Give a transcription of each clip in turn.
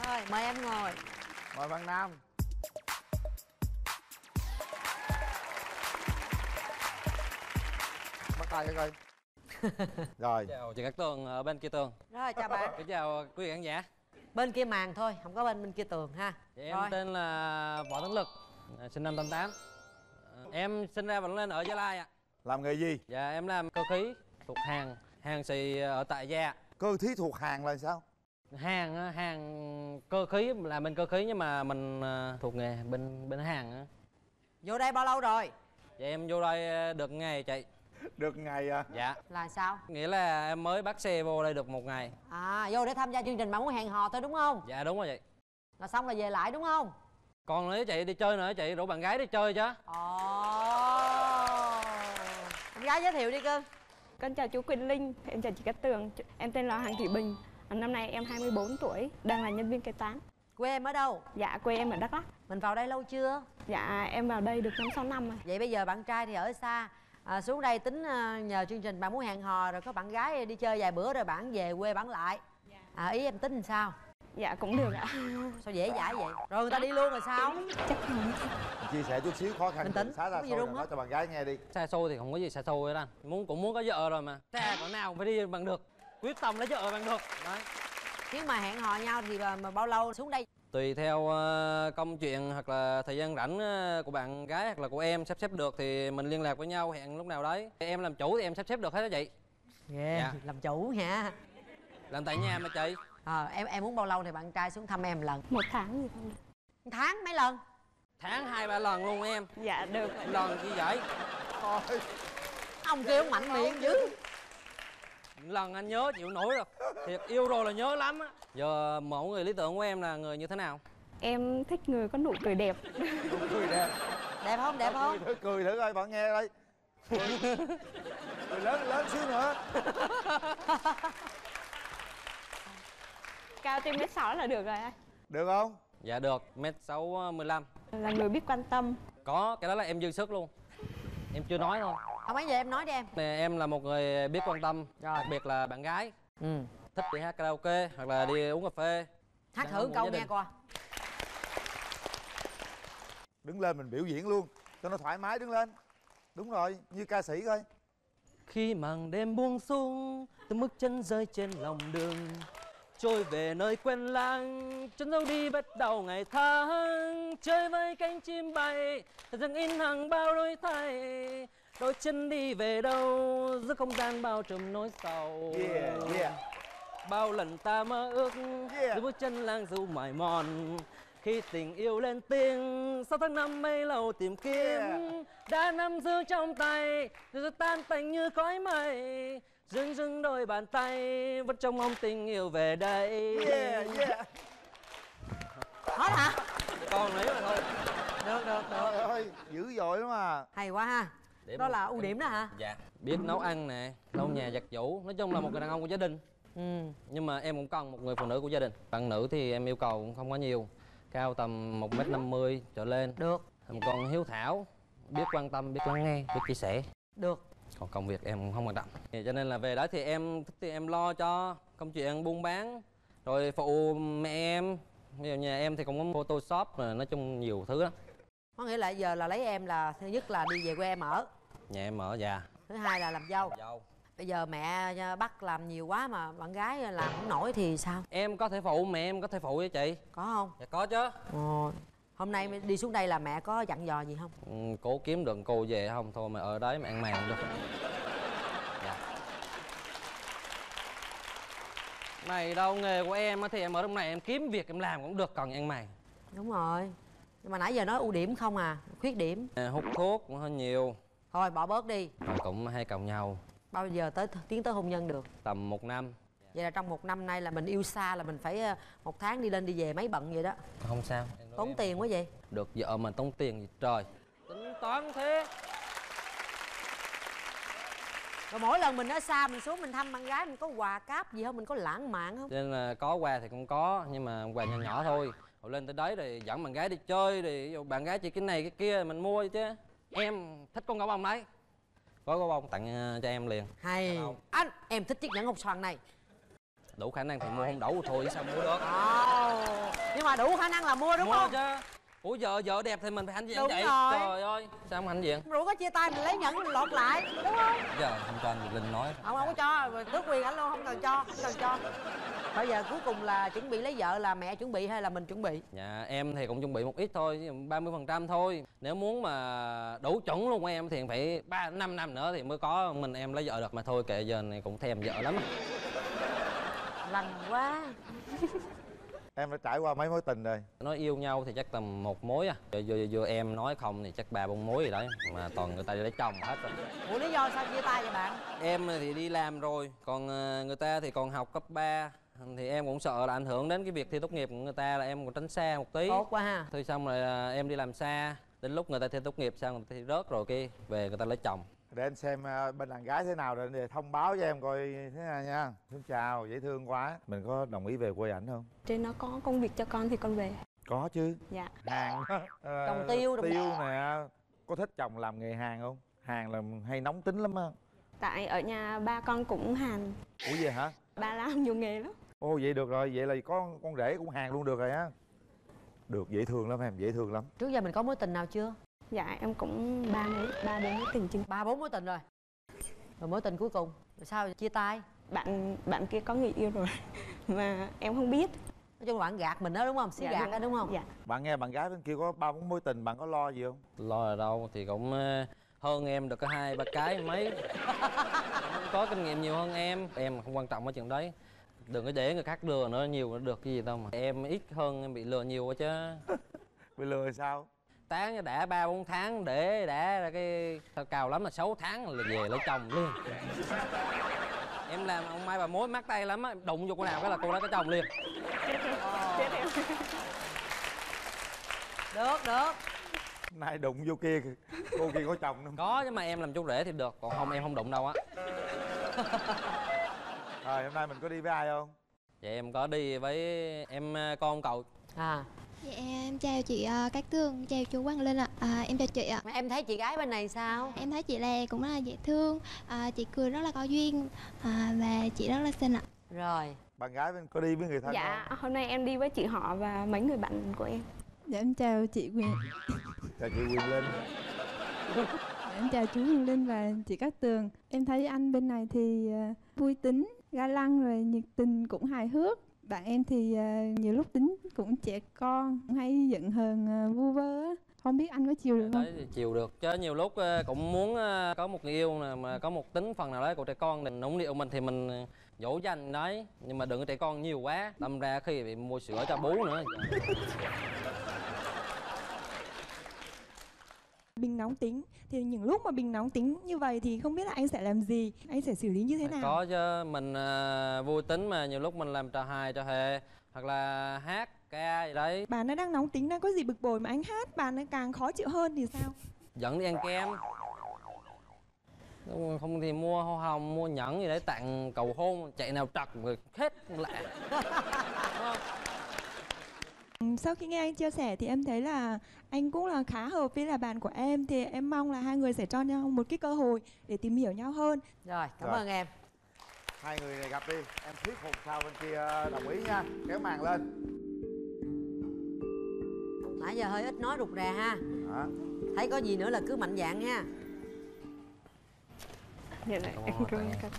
Rồi, mời em ngồi. Mời bạn Nam. Bắt tay cái coi. Rồi. Chào chị Cát Tường ở bên kia tường. Rồi, chào bạn. Kính chào quý vị khán giả. Bên kia màn thôi, không có bên kia tường ha. Em tên là Võ Tấn Lực, sinh năm 88. Em sinh ra và lớn lên ở Gia Lai ạ. Làm nghề gì? Dạ em làm cơ khí thuộc hàng xì ở tại Gia. Cơ khí thuộc hàng là sao? Hàng cơ khí là bên cơ khí nhưng mà mình thuộc nghề bên hàng á. Vô đây bao lâu rồi? Dạ em vô đây được ngày chị. Được ngày à? Dạ. Là sao? Nghĩa là em mới bắt xe vô đây được 1 ngày. À, vô để tham gia chương trình Bạn Muốn Hẹn Hò thôi đúng không? Dạ đúng rồi chị. Là xong là về lại đúng không? Còn nữa chị đi chơi nữa chị, rủ bạn gái đi chơi chứ. Em gái giới thiệu đi cưng. Con chào chú Quỳnh Linh, em chào chị Cát Tường. Em tên là Hoàng Thị Bình. Năm nay em 24 tuổi, đang là nhân viên kế toán. Quê em ở đâu? Dạ, quê em ở Đắk Lắk. Mình vào đây lâu chưa? Dạ, em vào đây được 5-6 năm rồi. Vậy bây giờ bạn trai thì ở xa, xuống đây tính nhờ chương trình Bạn Muốn Hẹn Hò, rồi có bạn gái đi chơi vài bữa rồi bạn về quê bạn lại. Ý em tính làm sao? Dạ, cũng được ạ. Sao dễ dãi vậy? Rồi người ta đi luôn rồi sao? Chắc không. Chia sẻ chút xíu khó khăn. Bình tĩnh, Xá ra không có gì xôi rung nói hết. cho bạn gái nghe đi. Xa xôi thì không có gì xa xôi hết anh. Cũng muốn có vợ rồi mà. Xa cỡ nào cũng phải đi bằng được. Quyết tâm lấy vợ bằng được. Đấy. Nếu mà hẹn hò nhau thì mà bao lâu xuống đây? Tùy theo công chuyện hoặc là thời gian rảnh của bạn gái hoặc là của em sắp xếp được thì mình liên lạc với nhau hẹn lúc nào đấy. Em làm chủ thì em sắp xếp được hết đó chị. Dạ. Làm chủ nha. Làm tại nhà mà chị. Em muốn bao lâu thì bạn trai xuống thăm em lần? 1 tháng gì không? Tháng mấy lần? Tháng 2-3 lần luôn em. Dạ, được. Lần chi vậy? Thôi. Ông kia ông mạnh miệng dữ. Lần anh nhớ chịu nổi rồi. Thiệt yêu rồi là nhớ lắm á. Giờ mẫu người lý tưởng của em là người như thế nào? Em thích người có nụ cười đẹp. Nụ cười đẹp. Đẹp không? Đẹp không? Cười thử coi bạn nghe đây. Cười lớn xíu nữa. Cao trên 1m6 là được rồi anh. Được không? Dạ được, 1m65. Là người biết quan tâm. Có, cái đó là em dư sức luôn. Em chưa nói thôi. Không ấy giờ em nói đi em. Em là một người biết quan tâm, đặc biệt là bạn gái. Thích đi hát karaoke hoặc là đi uống cà phê. Hát thử câu nghe coi. Đứng lên mình biểu diễn luôn cho nó thoải mái, đứng lên. Đúng rồi, như ca sĩ coi. Khi màn đêm buông xuống, từng bước chân rơi trên lòng đường, trôi về nơi quen lãng, chân dấu đi bắt đầu ngày tháng, chơi với cánh chim bay, dâng in hàng bao đổi thay, đôi chân đi về đâu giữa không gian bao trùm nỗi sầu. Yeah. Bao lần ta mơ ước giữa bước chân lang du mỏi mòn, khi tình yêu lên tiếng sau tháng năm mấy lâu tìm kiếm, đã nắm giữ trong tay rồi tan tành như khói mây, dưng đôi bàn tay vẫn trông mong tình yêu về đây. Hết hả? Còn lấy mà thôi. Được. Trời ơi, dữ dội lắm à. Hay quá ha. Đó là ưu điểm đó hả? Dạ. Biết nấu ăn nè, lau nhà giặt giũ, nói chung là một người đàn ông của gia đình. Nhưng mà em cũng cần một người phụ nữ của gia đình. Bạn nữ thì em yêu cầu cũng không có nhiều, cao tầm 1m50 trở lên. Được. Một con hiếu thảo, biết quan tâm, biết lắng nghe, biết chia sẻ. Được. Còn công việc em không quan trọng. Cho nên là về đó thì em thích thì em lo cho công chuyện buôn bán, rồi phụ mẹ em. Ví dụ nhà em thì cũng có Photoshop, rồi nói chung nhiều thứ lắm. Có nghĩa là giờ là lấy em là thứ nhất là đi về quê em ở. Nhà em ở già. Thứ hai là làm dâu. Bây giờ mẹ bắt làm nhiều quá mà bạn gái làm không nổi thì sao? Em có thể phụ, mẹ em có thể phụ với chị. Có không? Dạ có chứ. Hôm nay đi xuống đây là mẹ có dặn dò gì không? Cố kiếm được cô về không? Thôi mà ở đấy mà ăn màng luôn. Dạ. Này đâu, nghề của em thì em ở trong này em kiếm việc em làm cũng được, còn ăn màng. Đúng rồi. Nhưng mà nãy giờ nói ưu điểm không à, khuyết điểm. Hút thuốc cũng hơi nhiều. Thôi bỏ bớt đi. Rồi cũng hay càu nhau. Bao giờ tiến tới hôn nhân được? Tầm 1 năm. Vậy là trong 1 năm nay là mình yêu xa là mình phải 1 tháng đi lên đi về mấy bận vậy đó. Không sao. Tốn tiền quá vậy. Được vợ mà tốn tiền gì trời. Tính toán thế. Rồi mỗi lần mình ở xa mình xuống mình thăm bạn gái mình có quà cáp gì không? Mình có lãng mạn không? Cho nên là có quà thì cũng có, nhưng mà quà nhỏ nhỏ thôi. Rồi lên tới đấy rồi dẫn bạn gái đi chơi, thì ví dụ bạn gái chị cái này cái kia mình mua chứ. Em thích con gấu bông đấy, có gấu bông tặng cho em liền. Hay. Anh, em thích chiếc nhẫn ngọc xoàn này. Đủ khả năng thì mua, không đủ thôi sao mua được. Nhưng mà đủ khả năng là mua đúng mua không? chứ. Ủa vợ đẹp thì mình phải hãnh diện Đúng vậy. rồi. Trời ơi, sao không hãnh diện? Rủ có chia tay mình lấy nhẫn mình lột lại đúng không? Giờ không cho anh Việt Linh nói. Không có cho, rồi tước quyền ảnh luôn, không cần cho, không cần cho. Bây giờ cuối cùng là chuẩn bị lấy vợ là mẹ chuẩn bị hay là mình chuẩn bị? Dạ em thì cũng chuẩn bị một ít thôi, 30% thôi. Nếu muốn mà đủ chuẩn luôn của em thì phải 5 năm nữa thì mới có mình em lấy vợ được, mà thôi kệ giờ này cũng thèm vợ lắm. Lành quá. Em đã trải qua mấy mối tình rồi? Nói yêu nhau thì chắc tầm 1 mối à. Vừa em nói không thì chắc 3-4 mối gì đấy. Mà toàn người ta đi lấy chồng hết rồi. Ủa lý do sao chia tay vậy bạn? Em thì đi làm rồi, còn người ta thì còn học cấp 3. Thì em cũng sợ là ảnh hưởng đến cái việc thi tốt nghiệp của người ta, là em cũng tránh xa một tí. Tốt quá ha. Thôi xong rồi em đi làm xa. Đến lúc người ta thi tốt nghiệp xong người ta thi rớt rồi kia về người ta lấy chồng. Để anh xem bên đàn gái thế nào rồi để thông báo cho em coi thế nào nha. Xin chào, dễ thương quá. Mình có đồng ý về quê ảnh không? Trên nó có công việc cho con thì con về. Có chứ. Dạ. Hàng Trồng tiêu đúng tiêu nè. Có thích chồng làm nghề hàng không? Hàng là hay nóng tính lắm á. Tại ở nhà ba con cũng hàn. Ủa vậy hả? Ba làm nhiều nghề lắm. Ồ vậy được rồi, vậy là có con rể cũng hàng luôn được rồi á. Được, dễ thương lắm em, dễ thương lắm. Trước giờ mình có mối tình nào chưa? Dạ em cũng 3-4 mối tình chứ. 3-4 mối tình rồi. Rồi mối tình cuối cùng rồi sao chia tay? Bạn kia có người yêu rồi mà em không biết. Nói chung là bạn gạt mình đó đúng không? Xí Dạ, gạt đó đúng không? Dạ. Bạn nghe bạn gái bên kia có 3-4 mối tình, bạn có lo gì không? Lo ở đâu thì cũng hơn em được có 2-3 cái mấy. Có kinh nghiệm nhiều hơn em không quan trọng ở chuyện đấy. Đừng có để người khác lừa nữa, nhiều nó được cái gì đâu mà. Em ít hơn em bị lừa nhiều quá chứ. Bị lừa thì sao? Tán đã 3-4 tháng để đã ra cái cao lắm là 6 tháng là về lấy chồng liền. Em làm ông mai bà mối mắc tay lắm á, đụng vô cô nào cái là cô đó có chồng liền. Chết em. Được. Nay đụng vô kia, cô kia có chồng nữa. Có chứ mà em làm chú rể thì được, còn không em không đụng đâu á. Rồi hôm nay mình có đi với ai không? Vậy em có đi với em con cậu. À. Dạ em chào chị Cát Tường, chào chú Quang Linh ạ. Em chào chị ạ. Mà em thấy chị gái bên này sao? Em thấy chị là cũng rất là dễ thương, chị cười rất là có duyên, và chị rất là xinh ạ. Rồi. Bạn gái bên có đi với người thân Dạ không? hôm nay em đi với chị họ và mấy người bạn của em. Dạ em chào chị Quyền. Chào chị Quyền Linh. Dạ, em chào chú Quyền Linh và chị Cát Tường. Em thấy anh bên này thì vui tính, ga lăng rồi nhiệt tình cũng hài hước. Bạn em thì nhiều lúc tính cũng trẻ con, hay giận hờn vu vơ á. Không biết anh có chiều được không? Đấy thì chiều được chứ nhiều lúc cũng muốn có một người yêu nè, mà có một tính phần nào đấy của trẻ con thì nũng nịu mình thì mình dỗ dành đấy, nhưng mà đừng có trẻ con nhiều quá, đâm ra khi bị mua sữa cho bú nữa. Bình nóng tính thì những lúc mà Bình nóng tính như vậy thì không biết là anh sẽ làm gì, anh sẽ xử lý như thế nào? Có chứ, mình vui tính mà nhiều lúc mình làm trò hài trò hề hoặc là hát ca gì đấy. Bạn nó đang nóng tính, đang có gì bực bội mà anh hát bạn nó càng khó chịu hơn thì sao? Dẫn đi ăn kem, không thì mua hoa hồng, mua nhẫn gì đấy tặng cầu hôn, chạy nào trật rồi hết lạ. Sau khi nghe anh chia sẻ thì em thấy là anh cũng là khá hợp với là bạn của em, thì em mong là hai người sẽ cho nhau một cái cơ hội để tìm hiểu nhau hơn. Rồi, cảm Rồi. ơn em. Hai người này gặp đi, em thuyết phục sao bên kia đồng ý nha. Kéo màn lên. Nãy giờ hơi ít nói rụt rè ha. Đó. Thấy có gì nữa là cứ mạnh dạn nha. Dạ này, em cảm ơn.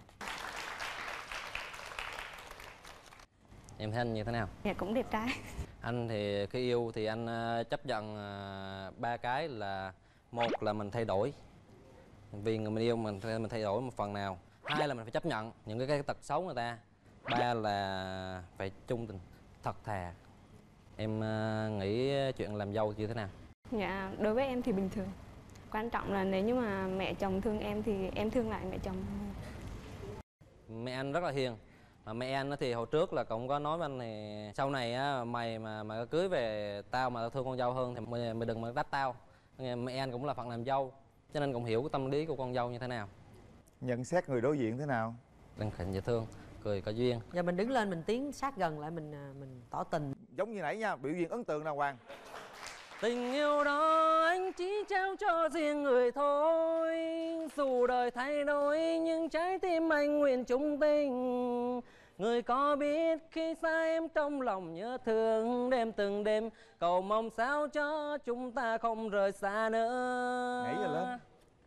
Em thấy anh như thế nào? Dạ cũng đẹp trai. Anh thì khi yêu thì anh chấp nhận 3 cái là: một là mình thay đổi vì người mình yêu, mình thay đổi một phần nào; 2 là mình phải chấp nhận những cái tật xấu người ta; 3 là phải trung tình thật thà. Em nghĩ chuyện làm dâu như thế nào? Dạ đối với em thì bình thường. Quan trọng là nếu như mà mẹ chồng thương em thì em thương lại mẹ chồng. Mẹ anh rất là hiền. Mà mẹ anh thì hồi trước là cũng có nói với anh thì sau này á, mày mà cưới về tao mà tao thương con dâu hơn thì mày đừng mà đách tao. Mẹ anh cũng là phận làm dâu cho nên cũng hiểu cái tâm lý của con dâu như thế nào. Nhận xét người đối diện thế nào? Đừng khỉnh dễ thương, cười có duyên. Giờ mình đứng lên mình tiến sát gần lại, mình tỏ tình. Giống như nãy nha, biểu diễn ấn tượng nào Hoàng. Tình yêu đó anh chỉ trao cho riêng người thôi, dù đời thay đổi nhưng trái tim anh nguyện chung tình. Người có biết khi xa em trong lòng nhớ thương, đêm từng đêm cầu mong sao cho chúng ta không rời xa nữa. Nhảy rồi lên.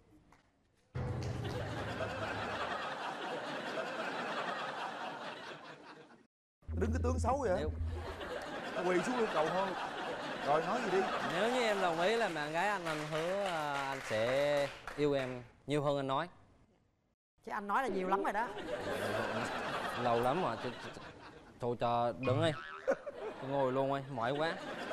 Đứng cái tướng xấu vậy. Nếu, Quỳ xuống lưng cầu thôi. Rồi nói gì đi. nếu như em đồng ý làm bạn gái anh hứa anh sẽ yêu em nhiều hơn anh nói. Chứ anh nói là nhiều lắm rồi đó. Lâu lắm rồi. Thôi cho đứng đi. Tôi ngồi luôn đi, mỏi quá.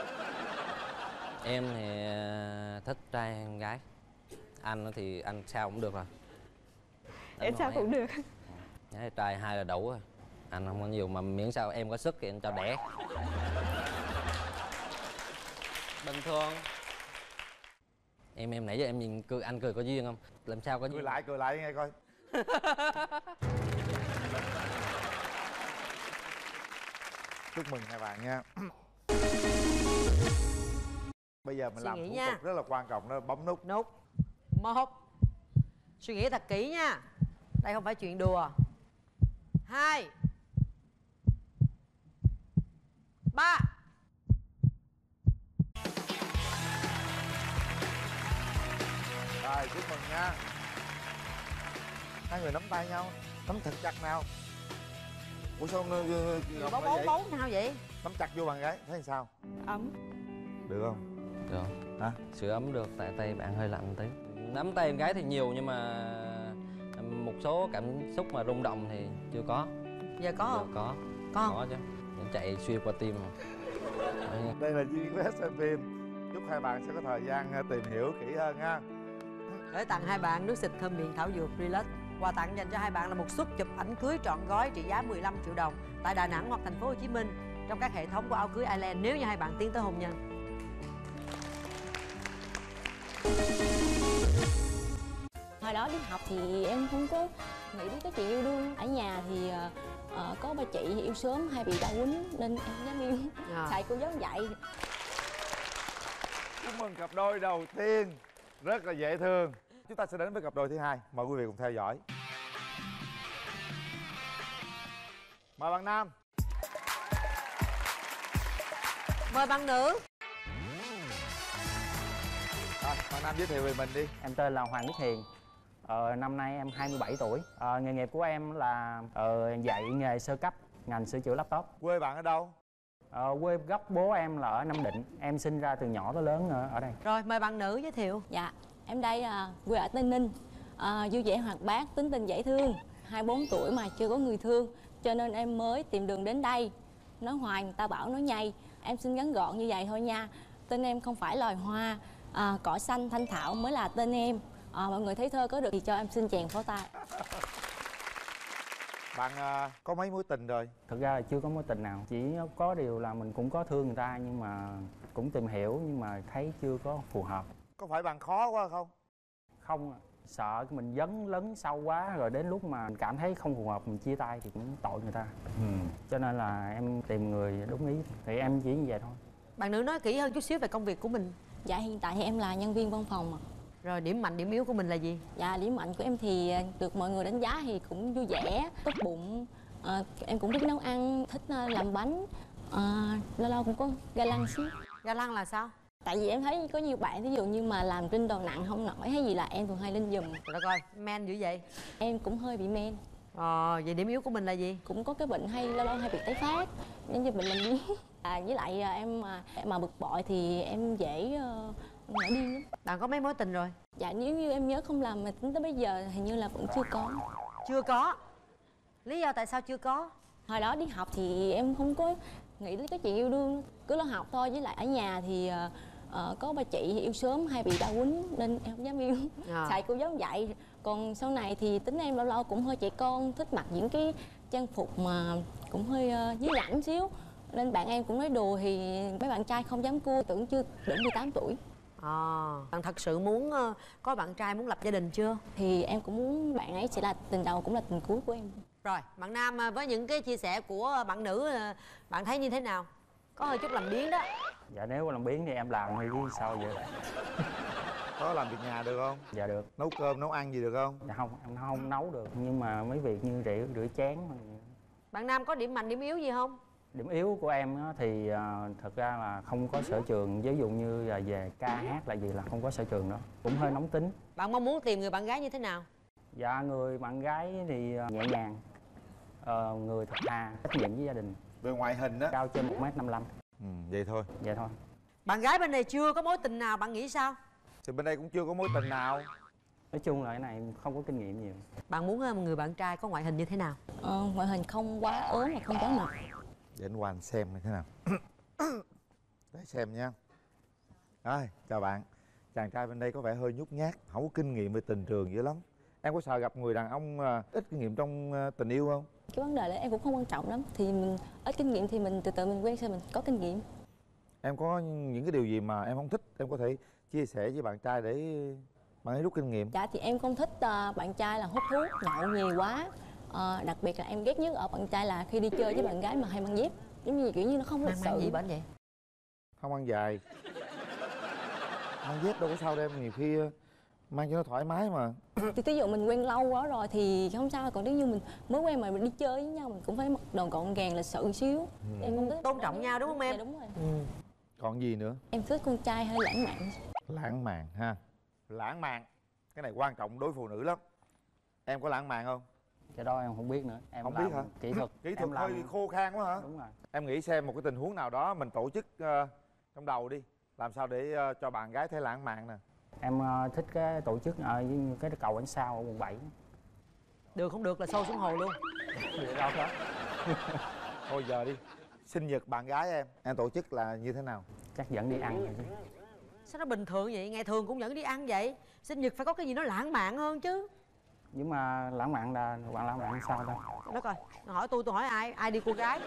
Em thì thích trai hơn gái. Anh thì anh sao cũng được rồi. Em sao cũng được. Gái trai hai là đủ rồi. Anh không có nhiều mà miễn sao em có sức thì anh cho đẻ. Bình thường. Em nãy giờ em nhìn cười, anh cười có duyên không? Làm sao có duyên? Cười lại nghe coi. Chúc mừng hai bạn nha. Bây giờ mình Suy làm nghĩ thủ nha. tục rất là quan trọng đó, bấm nút. Nút 1. Suy nghĩ thật kỹ nha. Đây không phải chuyện đùa. 2. 3. Rồi chúc mừng nha. Hai người nắm tay nhau, nắm thật chặt nào. Ủa sao Ngọc Bấu lại vậy? bấu sao vậy? Nắm chặt vô bạn gái, thấy sao? Ấm. Được không? Được. Hả? Sưởi ấm được, tại tay bạn hơi lạnh tí. Nắm tay em gái thì nhiều nhưng mà một số cảm xúc mà rung động thì chưa có. Giờ có không? Giờ có. Có không? Có chứ. Nó chạy xuyên qua tim mà. Đây là duyên vé xem phim. Chúc hai bạn sẽ có thời gian tìm hiểu kỹ hơn ha. Để tặng hai bạn nước xịt thơm miệng thảo dược Relax. Quà tặng dành cho hai bạn là một suất chụp ảnh cưới trọn gói trị giá 15 triệu đồng tại Đà Nẵng hoặc thành phố Hồ Chí Minh trong các hệ thống của áo cưới Island nếu như hai bạn tiến tới hôn nhân. Hồi đó đi học thì em không có nghĩ đến cái chuyện yêu đương. Ở nhà thì có bà chị thì yêu sớm hay bị ba quýnh nên em không dám yêu. Thầy cô giáo dạy. Chúc mừng cặp đôi đầu tiên. Rất là dễ thương. Chúng ta sẽ đến với cặp đôi thứ hai. Mời quý vị cùng theo dõi. Mời bạn nam. Mời bạn nữ. Rồi, bạn nam giới thiệu về mình đi. Em tên là Hoàng Đức Hiền. Năm nay em 27 tuổi. Nghề nghiệp của em là dạy nghề sơ cấp, ngành sửa chữa laptop. Quê bạn ở đâu? Quê gốc bố em là ở Nam Định. Em sinh ra từ nhỏ tới lớn ở đây. Rồi mời bạn nữ giới thiệu. Dạ, em đây quê ở Tây Ninh. Vui vẻ hoạt bát, tính tình dễ thương. 24 tuổi mà chưa có người thương cho nên em mới tìm đường đến đây. Nói hoài người ta bảo nói nhây. Em xin ngắn gọn như vậy thôi nha. Tên em không phải loài hoa, cỏ xanh thanh thảo mới là tên em. Mọi người thấy thơ có được thì cho em xin chèn pháo tay. Bạn có mấy mối tình rồi? Thực ra là chưa có mối tình nào. Chỉ có điều là mình cũng có thương người ta nhưng mà cũng tìm hiểu nhưng mà thấy chưa có phù hợp. Có phải bạn khó quá không? Không, sợ mình dấn lấn sâu quá rồi đến lúc mà mình cảm thấy không phù hợp mình chia tay thì cũng tội người ta. Cho nên là em tìm người đúng ý thì em chỉ như vậy thôi. Bạn nữ nói kỹ hơn chút xíu về công việc của mình. Dạ hiện tại thì em là nhân viên văn phòng. Rồi điểm mạnh điểm yếu của mình là gì? Dạ điểm mạnh của em thì được mọi người đánh giá thì cũng vui vẻ, tốt bụng. Em cũng thích nấu ăn, thích làm bánh. Lâu lâu cũng có ga lăng xíu. Ga lăng là sao? Tại vì em thấy có nhiều bạn ví dụ như mà làm trên đồ nặng không nổi hay gì là em thường hay lên giùm. Rồi coi, men dữ vậy. Em cũng hơi bị men. Vậy điểm yếu của mình là gì? Cũng có cái bệnh hay lâu lâu hay bị tái phát, giống như bệnh làm biếng. Với lại em mà bực bội thì em dễ nổi điên lắm. Bạn có mấy mối tình rồi? Dạ nếu như em nhớ không lầm mà tính tới bây giờ hình như là vẫn chưa có. Chưa có. Lý do tại sao chưa có? Hồi đó đi học thì em không có nghĩ đến cái chuyện yêu đương, cứ lo học thôi. Với lại ở nhà thì có bà chị thì yêu sớm hay bị ba quýnh nên em không dám yêu. Thầy cô giáo dạy. Còn sau này thì tính em lâu lâu cũng hơi trẻ con, thích mặc những cái trang phục mà cũng hơi dưới lãnh xíu. Nên bạn em cũng nói đùa thì mấy bạn trai không dám cua, tưởng chưa đủ 18 tuổi. Bạn thật sự muốn có bạn trai, muốn lập gia đình chưa? Thì em cũng muốn bạn ấy sẽ là tình đầu cũng là tình cuối của em. Rồi, bạn nam với những cái chia sẻ của bạn nữ bạn thấy như thế nào? Có hơi chút làm biếng đó. Dạ nếu làm biếng thì em làm thì chứ sao vậy? Có làm việc nhà được không? Dạ được. Nấu cơm, nấu ăn gì được không? Dạ không, em không nấu được nhưng mà mấy việc như rửa chén. Bạn nam có điểm mạnh điểm yếu gì không? Điểm yếu của em á, thì thật ra là không có sở trường, ví dụ như là về ca hát là gì là không có sở trường đó, cũng hơi nóng tính. Bạn mong muốn tìm người bạn gái như thế nào? Dạ người bạn gái thì nhẹ nhàng, người thật thà, trách nhiệm với gia đình. Về ngoại hình đó Cao trên 1m55. Vậy thôi. Vậy thôi. Bạn gái bên này chưa có mối tình nào, bạn nghĩ sao? Thì bên đây cũng chưa có mối tình nào. Nói chung là cái này không có kinh nghiệm nhiều. Bạn muốn một người bạn trai có ngoại hình như thế nào? Ngoại hình không quá ốm mà không quá mập. Để anh qua anh xem như thế nào. Để xem nha. Rồi, chào bạn. Chàng trai bên đây có vẻ hơi nhút nhát, không có kinh nghiệm về tình trường dữ lắm. Em có sợ gặp người đàn ông ít kinh nghiệm trong tình yêu không? Cái vấn đề là em cũng không quan trọng lắm. Thì mình ít kinh nghiệm thì mình từ từ mình quen sao mình có kinh nghiệm. Em có những cái điều gì mà em không thích, em có thể chia sẻ với bạn trai để bạn ấy rút kinh nghiệm? Dạ thì em không thích bạn trai là hút thuốc, nhậu nhiều quá. Đặc biệt là em ghét nhất ở bạn trai là khi đi chơi với bạn gái mà hay mang dép. Giống như kiểu như nó không lịch sự. Mang gì bệnh vậy? Không ăn dài. Mang dép đâu có sao đâu em, nhiều khi mang cho nó thoải mái mà. Thì ví dụ mình quen lâu quá rồi thì không sao, còn nếu như mình mới quen mà mình đi chơi với nhau mình cũng phải mặc đồ gọn gàng lịch sự xíu. Em không thích tôn trọng nhau đúng không em? Dạ đúng rồi. Còn gì nữa? Em thích con trai hơi lãng mạn. Lãng mạn ha. Lãng mạn, cái này quan trọng đối phụ nữ lắm. Em có lãng mạn không? Cái đó em không biết nữa. Em không làm biết hả? Kỹ thuật. Kỹ thuật hơi khô khan quá hả? Đúng rồi. Em nghĩ xem một cái tình huống nào đó mình tổ chức trong đầu đi, làm sao để cho bạn gái thấy lãng mạn nè. Em thích cái tổ chức ở cái cầu ánh sao ở quận 7. Được không được là sâu xuống hồ luôn. Vậy đâu đó. Thôi giờ đi. Sinh nhật bạn gái em tổ chức là như thế nào? Chắc dẫn đi ăn rồi chứ. Sao nó bình thường vậy? Ngày thường cũng dẫn đi ăn vậy. Sinh nhật phải có cái gì nó lãng mạn hơn chứ. Nhưng mà lãng mạn là bạn lãng mạn sao đâu? Nó coi, hỏi tôi hỏi ai đi cô gái?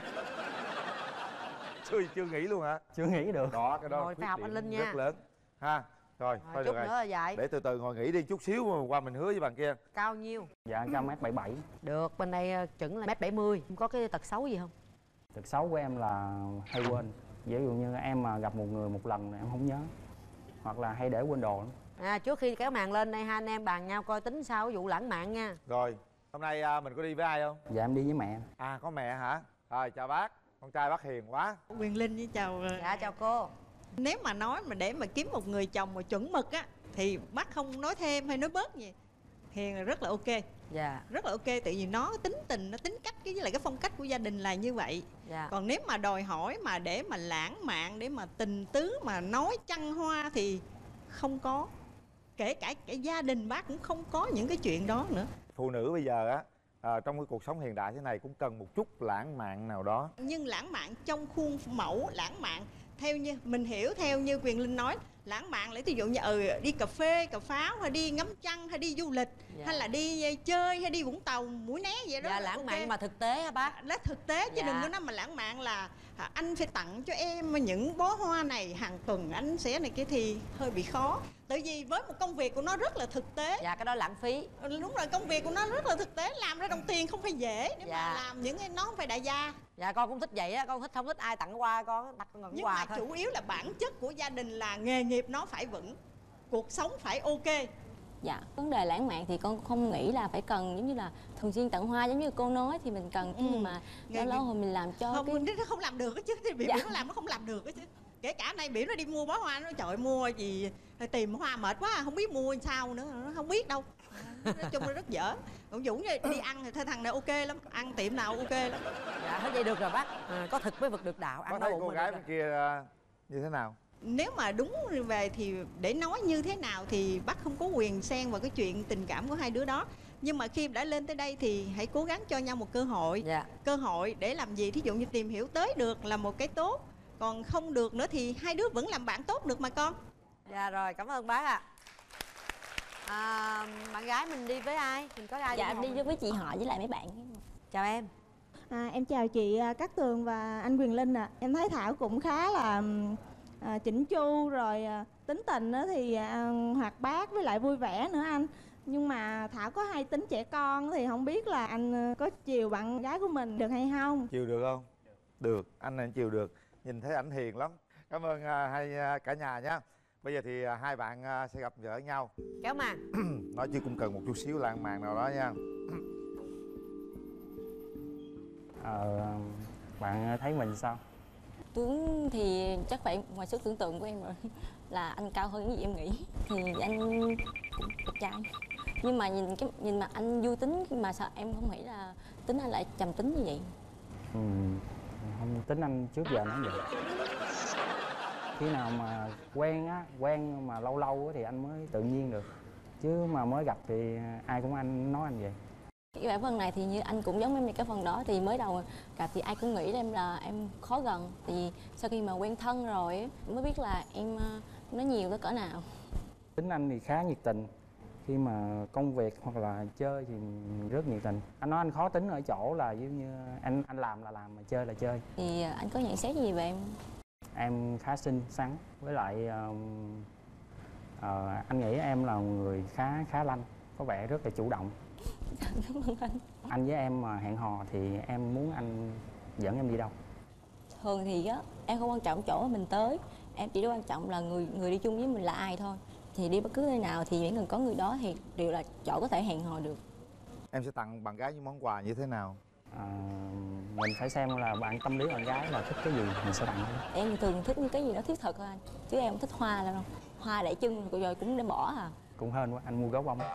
Chưa nghĩ luôn hả? Chưa nghĩ được. Đó, cái đó Rồi phải học anh Linh nha. rất lớn ha. Rồi thôi chút được rồi. nữa là dạy. Để từ từ ngồi nghỉ đi chút xíu mà qua mình hứa với bạn kia. Cao nhiêu? Dạ cao 1m77. Được, bên đây chuẩn là 1m70. Có cái tật xấu gì không? Tật xấu của em là hay quên. Ví dụ như em mà gặp một người một lần là em không nhớ. Hoặc là hay để quên đồ lắm. Trước khi kéo màn lên đây hai anh em bàn nhau coi tính sao vụ lãng mạn nha. Rồi, hôm nay mình có đi với ai không? Dạ em đi với mẹ. Có mẹ hả? Rồi chào bác. Con trai bác hiền quá. Quyền Linh với chào. Dạ chào cô. Nếu mà nói mà để mà kiếm một người chồng mà chuẩn mực á thì bác không nói thêm hay nói bớt gì. Hiền là rất là ok. Dạ. Rất là ok, tại vì nó tính tình, nó tính cách với lại cái phong cách của gia đình là như vậy. Dạ. Còn nếu mà đòi hỏi mà để mà lãng mạn, để mà tình tứ mà nói trăng hoa thì không có. Kể cả gia đình bác cũng không có những cái chuyện đó nữa. Phụ nữ bây giờ á trong cái cuộc sống hiện đại thế này cũng cần một chút lãng mạn nào đó. Nhưng lãng mạn trong khuôn mẫu, lãng mạn theo như mình hiểu, theo như Quyền Linh nói, lãng mạn lấy ví dụ như đi cà phê, cà pháo, hay đi ngắm trăng, hay đi du lịch, hay là đi chơi, hay đi Vũng Tàu, Mũi Né vậy đó. Dạ, lãng mạn mà thực tế hả bác? Nó thực tế chứ đừng có nói mà lãng mạn là anh phải tặng cho em những bó hoa này hàng tuần, anh sẽ này kia thì hơi bị khó. Tại vì với một công việc của nó rất là thực tế. Dạ, cái đó lãng phí. Đúng rồi, công việc của nó rất là thực tế, làm ra đồng tiền không phải dễ. Nếu mà làm những cái nó không phải đại gia. Dạ con cũng thích vậy á, con không thích ai tặng quà, con đặt con nhưng quà mà thôi. Chủ yếu là bản chất của gia đình là nghề nghiệp nó phải vững, cuộc sống phải ok. Dạ, vấn đề lãng mạn thì con không nghĩ là phải cần giống như là thường xuyên tặng hoa giống như cô nói thì mình cần nhưng mà lâu hồi mình làm cho không, nó không làm được chứ, thì biểu nó làm nó không làm được chứ. Kể cả nay biểu nó đi mua bó hoa, nó trời mua gì tìm hoa mệt quá không biết mua sao nữa, nó không biết đâu. Nói chung là rất dở. Còn Dũng đi ăn thì thằng này ok lắm, ăn tiệm nào ok lắm. Dạ hết vậy được rồi bác. Có thực mới vực được đạo. Bác thấy cô gái bên kia như thế nào? Nếu mà đúng về thì để nói như thế nào thì bác không có quyền xen vào cái chuyện tình cảm của hai đứa đó. Nhưng mà khi đã lên tới đây thì hãy cố gắng cho nhau một cơ hội. Cơ hội để làm gì? Thí dụ như tìm hiểu tới được là một cái tốt, còn không được nữa thì hai đứa vẫn làm bạn tốt được mà con. Dạ rồi, cảm ơn bác ạ. Bạn gái mình đi với ai? Mình có ai? Dạ đi với chị họ với lại mấy bạn. Chào em. Em chào chị Cát Tường và anh Quyền Linh ạ. Em thấy Thảo cũng khá là chỉnh chu, rồi tính tình thì hoạt bát với lại vui vẻ nữa anh. Nhưng mà Thảo có hay tính trẻ con thì không biết là anh có chiều bạn gái của mình được hay không? Chiều được không? Được, anh này chiều được. Nhìn thấy ảnh hiền lắm. Cảm ơn cả nhà nhé. Bây giờ thì hai bạn sẽ gặp gỡ nhau. Kéo màn. Nói chứ cũng cần một chút xíu lãng mạn nào đó nha. Bạn thấy mình sao? Tướng thì chắc phải ngoài sức tưởng tượng của em rồi, là anh cao hơn những gì em nghĩ. Thì anh cũng đẹp trai, nhưng mà nhìn mặt anh vui tính, mà sao em không nghĩ là tính anh lại trầm tính như vậy. Không, tính anh trước giờ nó vậy. Khi nào mà quen mà lâu lâu thì anh mới tự nhiên được, chứ mà mới gặp thì ai cũng nói anh vậy. Cái phần này thì như anh cũng giống em, cái phần đó thì mới đầu gặp thì ai cũng nghĩ em là em khó gần, thì sau khi mà quen thân rồi mới biết là em nói nhiều tới cỡ nào. Tính anh thì khá nhiệt tình, khi mà công việc hoặc là chơi thì rất nhiệt tình. Anh nói anh khó tính ở chỗ là giống như anh làm là làm, mà chơi là chơi. Thì anh có nhận xét gì về em? Em khá xinh xắn, với lại anh nghĩ em là người khá lanh, có vẻ rất là chủ động. Cảm ơn anh. Anh với em mà hẹn hò thì em muốn anh dẫn em đi đâu? Thường thì á em không quan trọng chỗ mình tới, em chỉ quan trọng là người đi chung với mình là ai thôi. Thì đi bất cứ nơi nào thì miễn cần có người đó thì đều là chỗ có thể hẹn hò được. Em sẽ tặng bạn gái những món quà như thế nào? Mình phải xem là bạn tâm lý bạn gái là thích cái gì mình sẽ tặng. Em thường thích những cái gì đó thiết thực thôi anh, chứ em không thích hoa đâu. Hoa để chân rồi cũng để bỏ à. Cũng hên quá, anh mua gấu bông.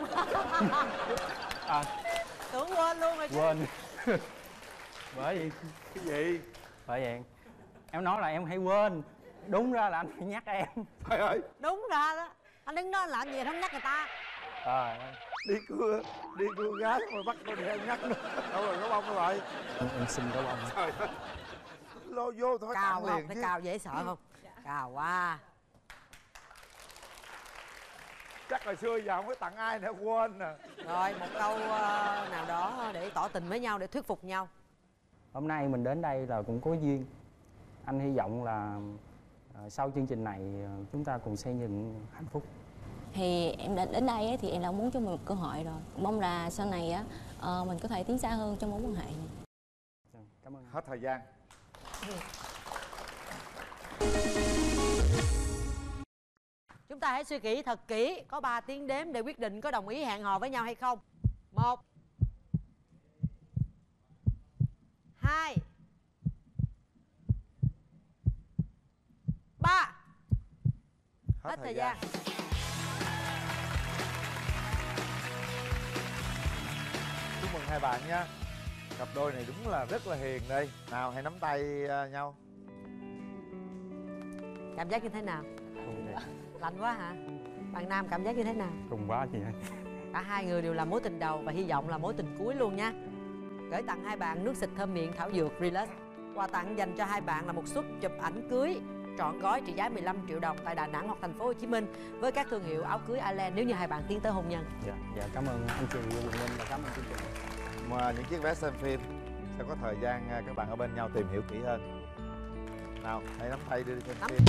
Tưởng quên luôn rồi chứ. Quên. Bởi vì cái gì? Bởi vậy em nói là em hay quên, đúng ra là anh phải nhắc em. Trời ơi, đúng ra đó, anh đứng đó làm gì không nhắc người ta. đi cưa gái mà bắt tôi đi nhắc nữa. Đâu rồi gấu bông đâu rồi? Em xin gấu bông. Trời ơi, lô vô thôi. Cào liền không? Thấy cào dễ sợ không? Cào quá. Chắc là xưa giờ không có tặng ai nữa, quên nè. Rồi một câu nào đó để tỏ tình với nhau, để thuyết phục nhau. Hôm nay mình đến đây là cũng có duyên. Anh hy vọng là sau chương trình này chúng ta cùng xây dựng hạnh phúc. Thì em đến đây ấy, thì em đã muốn cho mình một cơ hội rồi. Mong là sau này á mình có thể tiến xa hơn trong mối quan hệ này. Cảm ơn. Hết thời gian. Chúng ta hãy suy nghĩ thật kỹ, có 3 tiếng đếm để quyết định có đồng ý hẹn hò với nhau hay không. 1 2 3. Hết thời gian. Chúc mừng hai bạn nha. Cặp đôi này đúng là rất là hiền đây. Nào hãy nắm tay nhau. Cảm giác như thế nào? Lạnh quá hả? Bạn nam cảm giác như thế nào? Cùng quá chị ơi. Cả hai người đều là mối tình đầu và hy vọng là mối tình cuối luôn nha. Gửi tặng hai bạn nước xịt thơm miệng thảo dược Relax. Quà tặng dành cho hai bạn là một suất chụp ảnh cưới trọn gói trị giá 15 triệu đồng tại Đà Nẵng hoặc thành phố Hồ Chí Minh với các thương hiệu áo cưới Ireland nếu như hai bạn tiến tới hôn nhân. Dạ cảm ơn anh chị Quỳnh Linh và cảm ơn chương trình. Mà những chiếc vé xem phim sẽ có thời gian các bạn ở bên nhau tìm hiểu kỹ hơn. Nào hãy nắm tay đi xem phim.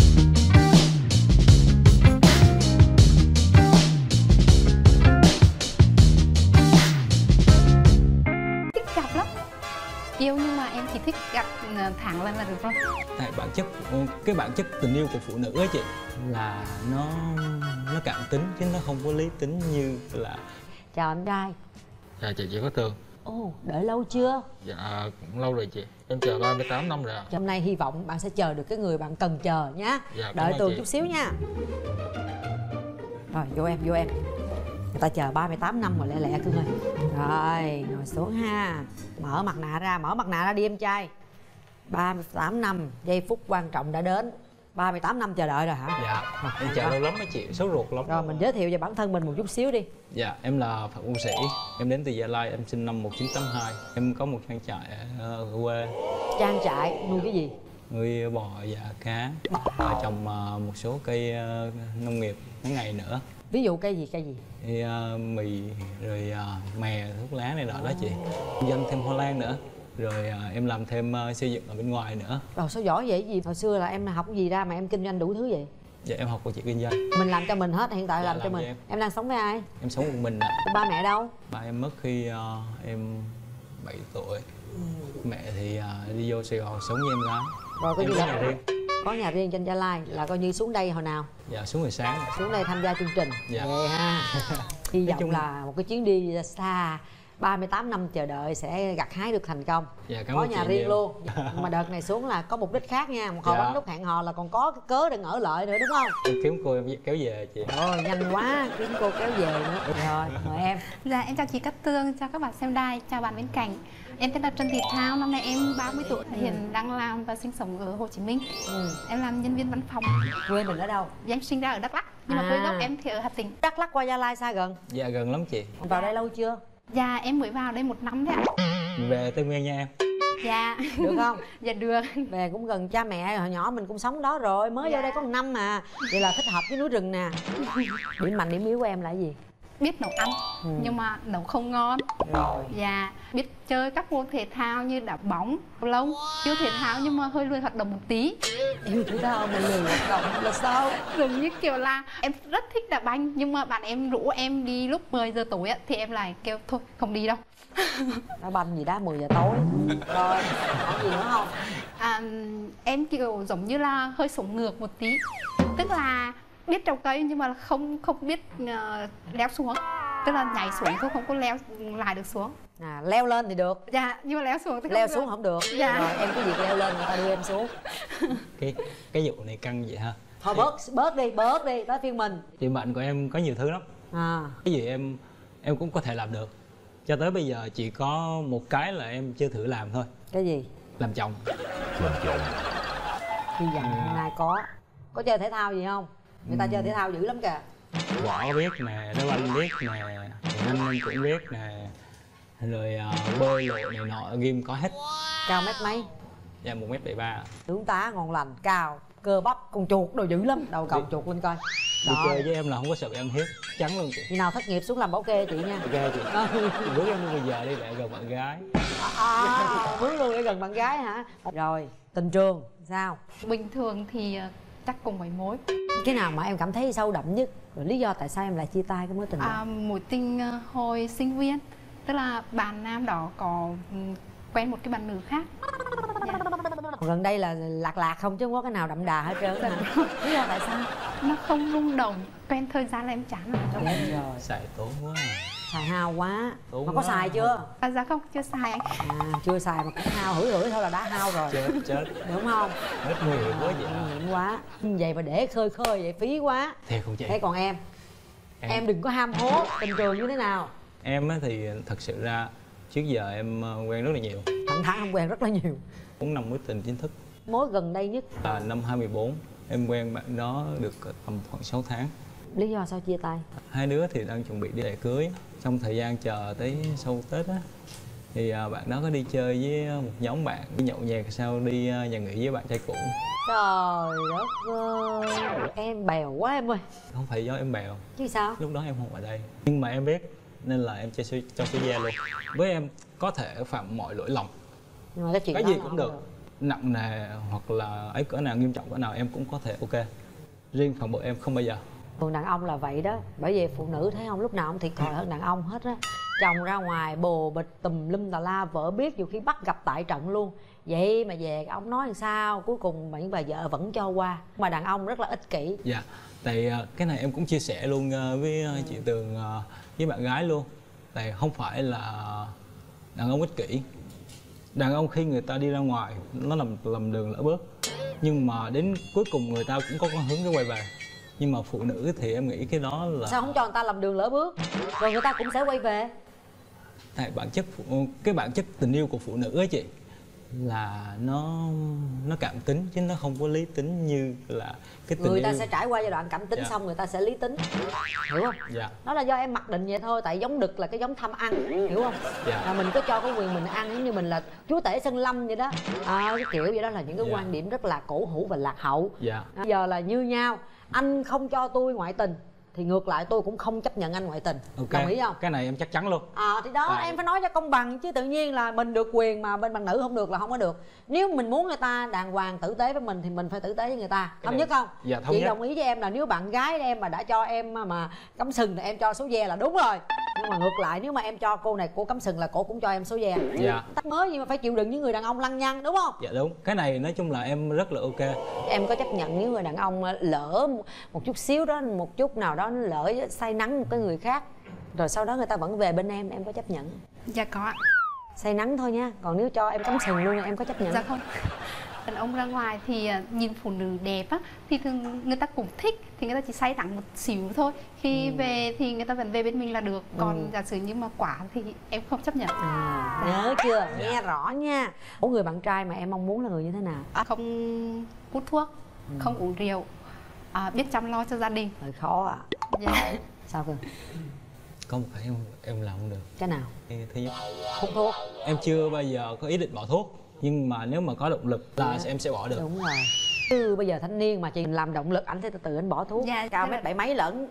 Thích gặp lắm. Yêu nhưng mà em chỉ thích gặp thẳng là được rồi. Tại cái bản chất tình yêu của phụ nữ á chị là nó cảm tính chứ nó không có lý tính như là. Chào em trai. Dạ chào chị Cát Tường. Ồ, đợi lâu chưa? Dạ cũng lâu rồi chị. Em chờ 38 năm rồi ạ. Hôm nay hy vọng bạn sẽ chờ được cái người bạn cần chờ nhá. Dạ, đợi Tường chút xíu nha. Rồi vô em. Người ta chờ 38 năm rồi, lẹ cưng ơi. Rồi ngồi xuống ha. Mở mặt nạ ra đi em trai. 38 năm, giây phút quan trọng đã đến. 38 năm chờ đợi rồi hả? Dạ, em chờ lâu lắm mấy chị, sốt ruột lắm. Rồi mình giới thiệu về bản thân mình một chút xíu đi. Dạ, em là Phạm Quân Sĩ, em đến từ Gia Lai, em sinh năm 1982. Em có một trang trại ở quê. Trang trại nuôi cái gì? Nuôi bò và cá, và trồng một số cây nông nghiệp ngắn ngày nữa. Ví dụ cây gì? Thì mì, rồi mè, thuốc lá này nọ đó chị. Em doanh thêm hoa lan nữa. Rồi em làm thêm xây dựng ở bên ngoài nữa. Rồi sao giỏi vậy gì? Hồi xưa là em học gì ra mà em kinh doanh đủ thứ vậy? Dạ em học của chị kinh doanh. Mình làm cho mình hết, hiện tại làm cho mình. Em đang sống với ai? Em sống một mình ạ. Ba mẹ đâu? Ba em mất khi em 7 tuổi. Mẹ thì đi vô Sài Gòn sống với em gái. Rồi có em gì có nhà riêng. Có nhà riêng trên Gia Lai, là coi như xuống đây hồi nào? Dạ xuống hồi sáng. Xuống đây tham gia chương trình. Dạ. Vậy ha. Hy vọng là một cái chuyến đi xa 38 năm chờ đợi sẽ gặt hái được thành công. Dạ, cảm có ơn nhà chị riêng nhiều. luôn. Mà đợt này xuống là có mục đích khác nha. Một hồi Dạ. bấm nút hẹn hò là còn có cái cớ để ngỡ lợi nữa đúng không? Em kiếm cô em kéo về chị. Ôi nhanh quá, kiếm cô kéo về nữa. Rồi, mời em. Dạ, em chào chị Cát Tường, chào các bạn xem đài, chào bạn bên cạnh. Em tên là Trần Thị Thao, năm nay em 30 tuổi, hiện đang làm và sinh sống ở Hồ Chí Minh. Em làm nhân viên văn phòng. Quê mình ở đâu? Em sinh ra ở Đắk Lắk, nhưng mà quê gốc em thì ở Hà Tĩnh. Đắk Lắk qua Gia Lai xa gần? Dạ gần lắm chị. Vào đây lâu chưa? Dạ, em mới vào đây 1 năm đấy ạ. Về Tây Nguyên nha em. Dạ. Được không? Dạ được. Về cũng gần cha mẹ, hồi nhỏ mình cũng sống đó rồi, mới vô đây có 1 năm mà. Vậy là thích hợp với núi rừng nè. Điểm mạnh điểm yếu của em là cái gì? Biết nấu ăn, nhưng mà nấu không ngon. Rồi. Dạ, biết chơi các môn thể thao như đá bóng, cầu lông. Yêu thể thao nhưng mà hơi lười hoạt động một tí. Yêu thể thao mà lười hoạt động là sao? Giống như kiểu là em rất thích đá banh, nhưng mà bạn em rủ em đi lúc 10 giờ tối á, thì em lại kêu thôi không đi đâu. Đá banh gì đó 10 giờ tối. Rồi, còn gì nữa không? Em kiểu giống như là hơi sống ngược một tí. Tức là biết trồng cây nhưng mà không biết leo xuống. Tức là nhảy xuống thôi, không có leo lại được xuống. Leo lên thì được. Dạ, nhưng mà leo xuống thì leo không xuống được. không được. Dạ. Rồi em có việc leo lên người ta đưa em xuống. Cái vụ này căng vậy ha. Thôi bớt đi, tới phiên mình. Điểm mạnh của em có nhiều thứ lắm. Cái gì em cũng có thể làm được. Cho tới bây giờ chỉ có một cái là em chưa thử làm thôi. Cái gì? Làm chồng. Hy vọng hôm nay có chơi thể thao gì không? Người ta chơi thể thao dữ lắm kìa. Võ biết nè, đá banh biết nè, anh em cũng biết nè, rồi bơi lội này nọ game có hết. Cao mét mấy? Dạ 1m73. Tướng tá ngon lành, cao, cơ bắp, con chuột đồ dữ lắm. Đầu cầu chuột lên coi. Đi chơi với em là không có sợ bị ăn hiếp, chắn luôn chị. Khi nào thất nghiệp xuống làm bảo kê chị nha. Ok chị. Bước em bây giờ đi để gần bạn gái. Bước luôn để gần bạn gái hả? Rồi, tình trường sao? Bình thường thì chắc cùng mấy mối. Cái nào mà em cảm thấy sâu đậm nhất? Rồi lý do tại sao em lại chia tay cái mối tình đó? Mối tình hồi sinh viên. Tức là bạn nam đó có quen một cái bạn nữ khác. Gần đây là lạc không chứ không có cái nào đậm đà hết trơn hả? Lý do tại sao? Nó không rung động. Quen thời gian là em chán rồi. Rồi. Xài tốn quá. Xài hao quá. Tốn mà có quá. xài chưa? Dạ không, chưa xài anh. Chưa xài mà cũng hao, hửi thôi là đã hao rồi. Chết. Đúng không? Rất nguy hiểm quá vậy. Nguy hiểm quá. Vậy mà để khơi vậy phí quá. Thiệt không chị? Thế còn em đừng có ham hố. Tình trường như thế nào? Em thì thật sự ra trước giờ em quen rất là nhiều. Thẳng thắn em quen rất là nhiều. 4 năm mối tình chính thức. Mối gần đây nhất là năm 24. Em quen bạn đó được tầm khoảng 6 tháng. Lý do sao chia tay? Hai đứa thì đang chuẩn bị đi lễ cưới. Trong thời gian chờ tới sau Tết á, thì bạn đó có đi chơi với một nhóm bạn, đi nhậu nhẹt sau đi nhà nghỉ với bạn trai cũ. Trời đất ơi, em bèo quá em ơi. Không phải do em bèo. Chứ sao? Lúc đó em không ở đây. Nhưng mà em biết nên là em cho số gia luôn. Với em có thể phạm mọi lỗi lầm. Nhưng mà cái chuyện cái đó gì cũng được. Nặng nề hoặc là ấy cỡ nào, nghiêm trọng cỡ nào em cũng có thể ok. Riêng phần bộ em không bao giờ. Thường đàn ông là vậy đó. Bởi vì phụ nữ thấy không, lúc nào cũng thiệt thòi hơn đàn ông hết á. Chồng ra ngoài bồ bịch tùm lum tà la, vợ biết nhiều khi bắt gặp tại trận luôn. Vậy mà về ông nói làm sao, cuối cùng những bà vợ vẫn cho qua. Mà đàn ông rất là ích kỷ. Dạ, tại cái này em cũng chia sẻ luôn với chị Tường với bạn gái luôn. Tại không phải là đàn ông ích kỷ. Đàn ông khi người ta đi ra ngoài nó lầm đường lỡ bước, nhưng mà đến cuối cùng người ta cũng có con hướng để quay về. Nhưng mà phụ nữ thì em nghĩ cái đó là sao không cho người ta lầm đường lỡ bước rồi người ta cũng sẽ quay về? Tại bản chất tình yêu của phụ nữ á chị là nó cảm tính chứ nó không có lý tính như là cái tình người ta yêu. sẽ trải qua giai đoạn cảm tính xong người ta sẽ lý tính, hiểu không? Dạ. Đó là do em mặc định vậy thôi. Tại giống đực là cái giống tham ăn, hiểu không? Dạ. Mình có cho cái quyền mình ăn giống như mình là chúa tể sân lâm vậy đó. Cái kiểu vậy đó là những cái quan điểm rất là cổ hủ và lạc hậu. Bây giờ là như nhau, anh không cho tôi ngoại tình thì ngược lại tôi cũng không chấp nhận anh ngoại tình. Đồng ý không? Cái này em chắc chắn luôn. Thì đó em phải nói cho công bằng chứ, tự nhiên là mình được quyền mà bên bạn nữ không được là không có được. Nếu mình muốn người ta đàng hoàng tử tế với mình thì mình phải tử tế với người ta. Thống nhất không? Dạ, thống chị nhất. đồng ý với em là nếu bạn gái em mà đã cho em mà cắm sừng thì em cho số ve là đúng rồi. Nhưng mà ngược lại nếu mà em cho cô này cô cắm sừng là cô cũng cho em số ve. Dạ. Tách mới nhưng mà phải chịu đựng những người đàn ông lăng nhăng, đúng không? Dạ đúng. Cái này nói chung là em rất là ok. Em có chấp nhận những người đàn ông lỡ một chút xíu đó, một chút nào đó lỡ say nắng một cái người khác rồi sau đó người ta vẫn về bên em có chấp nhận? Dạ có ạ. Say nắng thôi nha, còn nếu cho em cắm sừng luôn là em có chấp nhận? Dạ không. Đàn ông ra ngoài thì nhìn phụ nữ đẹp á thì thường người ta cũng thích, thì người ta chỉ say nắng một xíu thôi. Khi về thì người ta vẫn về bên mình là được. Còn giả sử như mà quả thì em không chấp nhận. Nhớ chưa? Nghe rõ nha. Ủa, người bạn trai mà em mong muốn là người như thế nào? Không hút thuốc, không uống rượu, biết chăm lo cho gia đình. Hơi khó ạ. Dạ. Sao cơ? Có một cái em làm không được. Cái nào? Thứ nhất, hút thuốc. Em chưa bao giờ có ý định bỏ thuốc, nhưng mà nếu mà có động lực là em sẽ bỏ được. Đúng rồi. Chứ bây giờ thanh niên mà chị làm động lực, ảnh sẽ từ từ anh bỏ thuốc. Dạ, cao mét 7 mấy lận.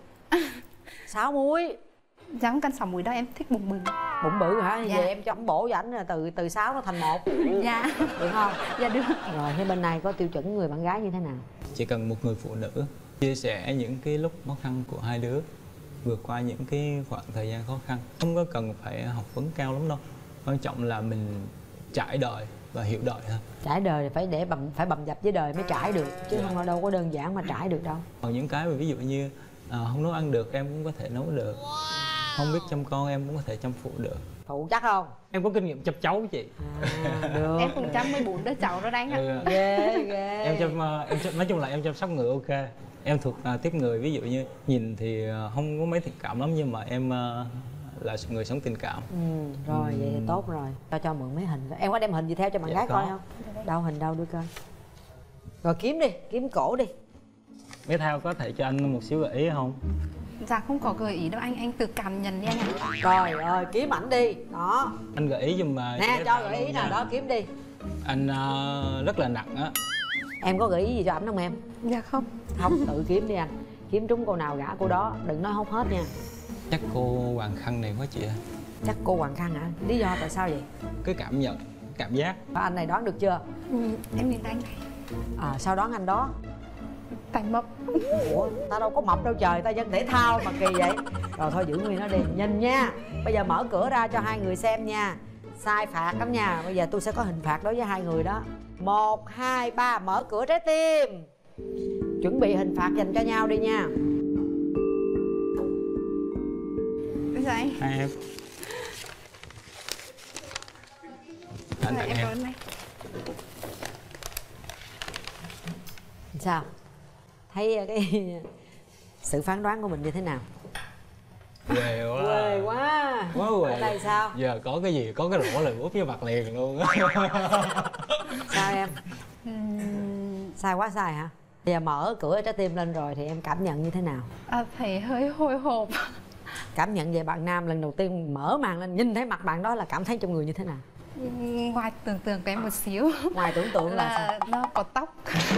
6 múi. Dạ không cần 6 múi đâu, em thích bụng bự. Bụng bự hả? Dạ. Về em cho ổng bổ cho ảnh là từ 6 nó thành 1. Dạ. Được không? Dạ được. Rồi, thế bên này có tiêu chuẩn người bạn gái như thế nào? Chỉ cần một người phụ nữ chia sẻ những cái lúc khó khăn của hai đứa, vượt qua những cái khoảng thời gian khó khăn. Không có cần phải học vấn cao lắm đâu, quan trọng là mình trải đời và hiểu đời thôi. Trải đời phải để phải bầm dập với đời mới trải được, chứ không là đâu có đơn giản mà trải được đâu. Còn những cái mà ví dụ như không nấu ăn được em cũng có thể nấu được, không biết chăm con em cũng có thể chăm phụ được. Phụ chắc không? Em có kinh nghiệm chăm cháu chị. Được. Em cũng chăm 14 đứa cháu đó đánh ạ. Ghê ghê. Em chăm nói chung là em chăm sóc người ok. Em thuộc tiếp người ví dụ như nhìn thì không có mấy thiện cảm lắm, nhưng mà em là người sống tình cảm. Rồi vậy thì tốt rồi. Cho mượn mấy hình. Em có đem hình gì theo cho bạn gái coi không? Đâu hình đâu đưa coi. Rồi kiếm đi, kiếm cổ đi. Mấy Thao có thể cho anh một xíu gợi ý không? Dạ không có gợi ý đâu anh tự cảm nhận đi anh ạ. Trời ơi, kiếm ảnh đi. Đó. Anh gợi ý giùm mà. Nè, cho gợi ý nào đó, kiếm đi. Anh rất là nặng á. Em có gợi ý gì cho ảnh không em? Dạ không. Không, tự kiếm đi anh. Kiếm trúng cô nào gả cô đó, đừng nói hốt hết nha. Chắc cô Hoàng Khăn này quá chị ạ. Chắc cô Hoàng Khăn hả? Lý do tại sao vậy? Cái cảm nhận, cảm giác. Anh này đoán được chưa? Em nhìn anh này. Sao đoán anh đó? Tại mập. Ủa, ta đâu có mập đâu trời, ta dân thể thao mà kỳ vậy. Rồi thôi giữ nguyên nó đi, nhìn nha. Bây giờ mở cửa ra cho hai người xem nha. Sai phạt lắm nha, bây giờ tôi sẽ có hình phạt đối với hai người đó. 1, 2, 3, mở cửa trái tim. Chuẩn bị hình phạt dành cho nhau đi nha. Dạ anh. Hai em. Anh tặng em. Sao? Thấy cái sự phán đoán của mình như thế nào? Quê quá. Quê quá. Quá quê. Ở đây sao? Giờ có cái gì, có cái rổ là úp với mặt liền luôn á. Sao em? Sai quá sai hả? Bây giờ mở cửa trái tim lên rồi thì em cảm nhận như thế nào? Thấy hơi hồi hộp. Cảm nhận về bạn nam lần đầu tiên mở màn lên nhìn thấy mặt bạn đó là cảm thấy trong người như thế nào? Ngoài tưởng tượng của em một xíu. Ngoài tưởng tượng là sao? Nó có tóc.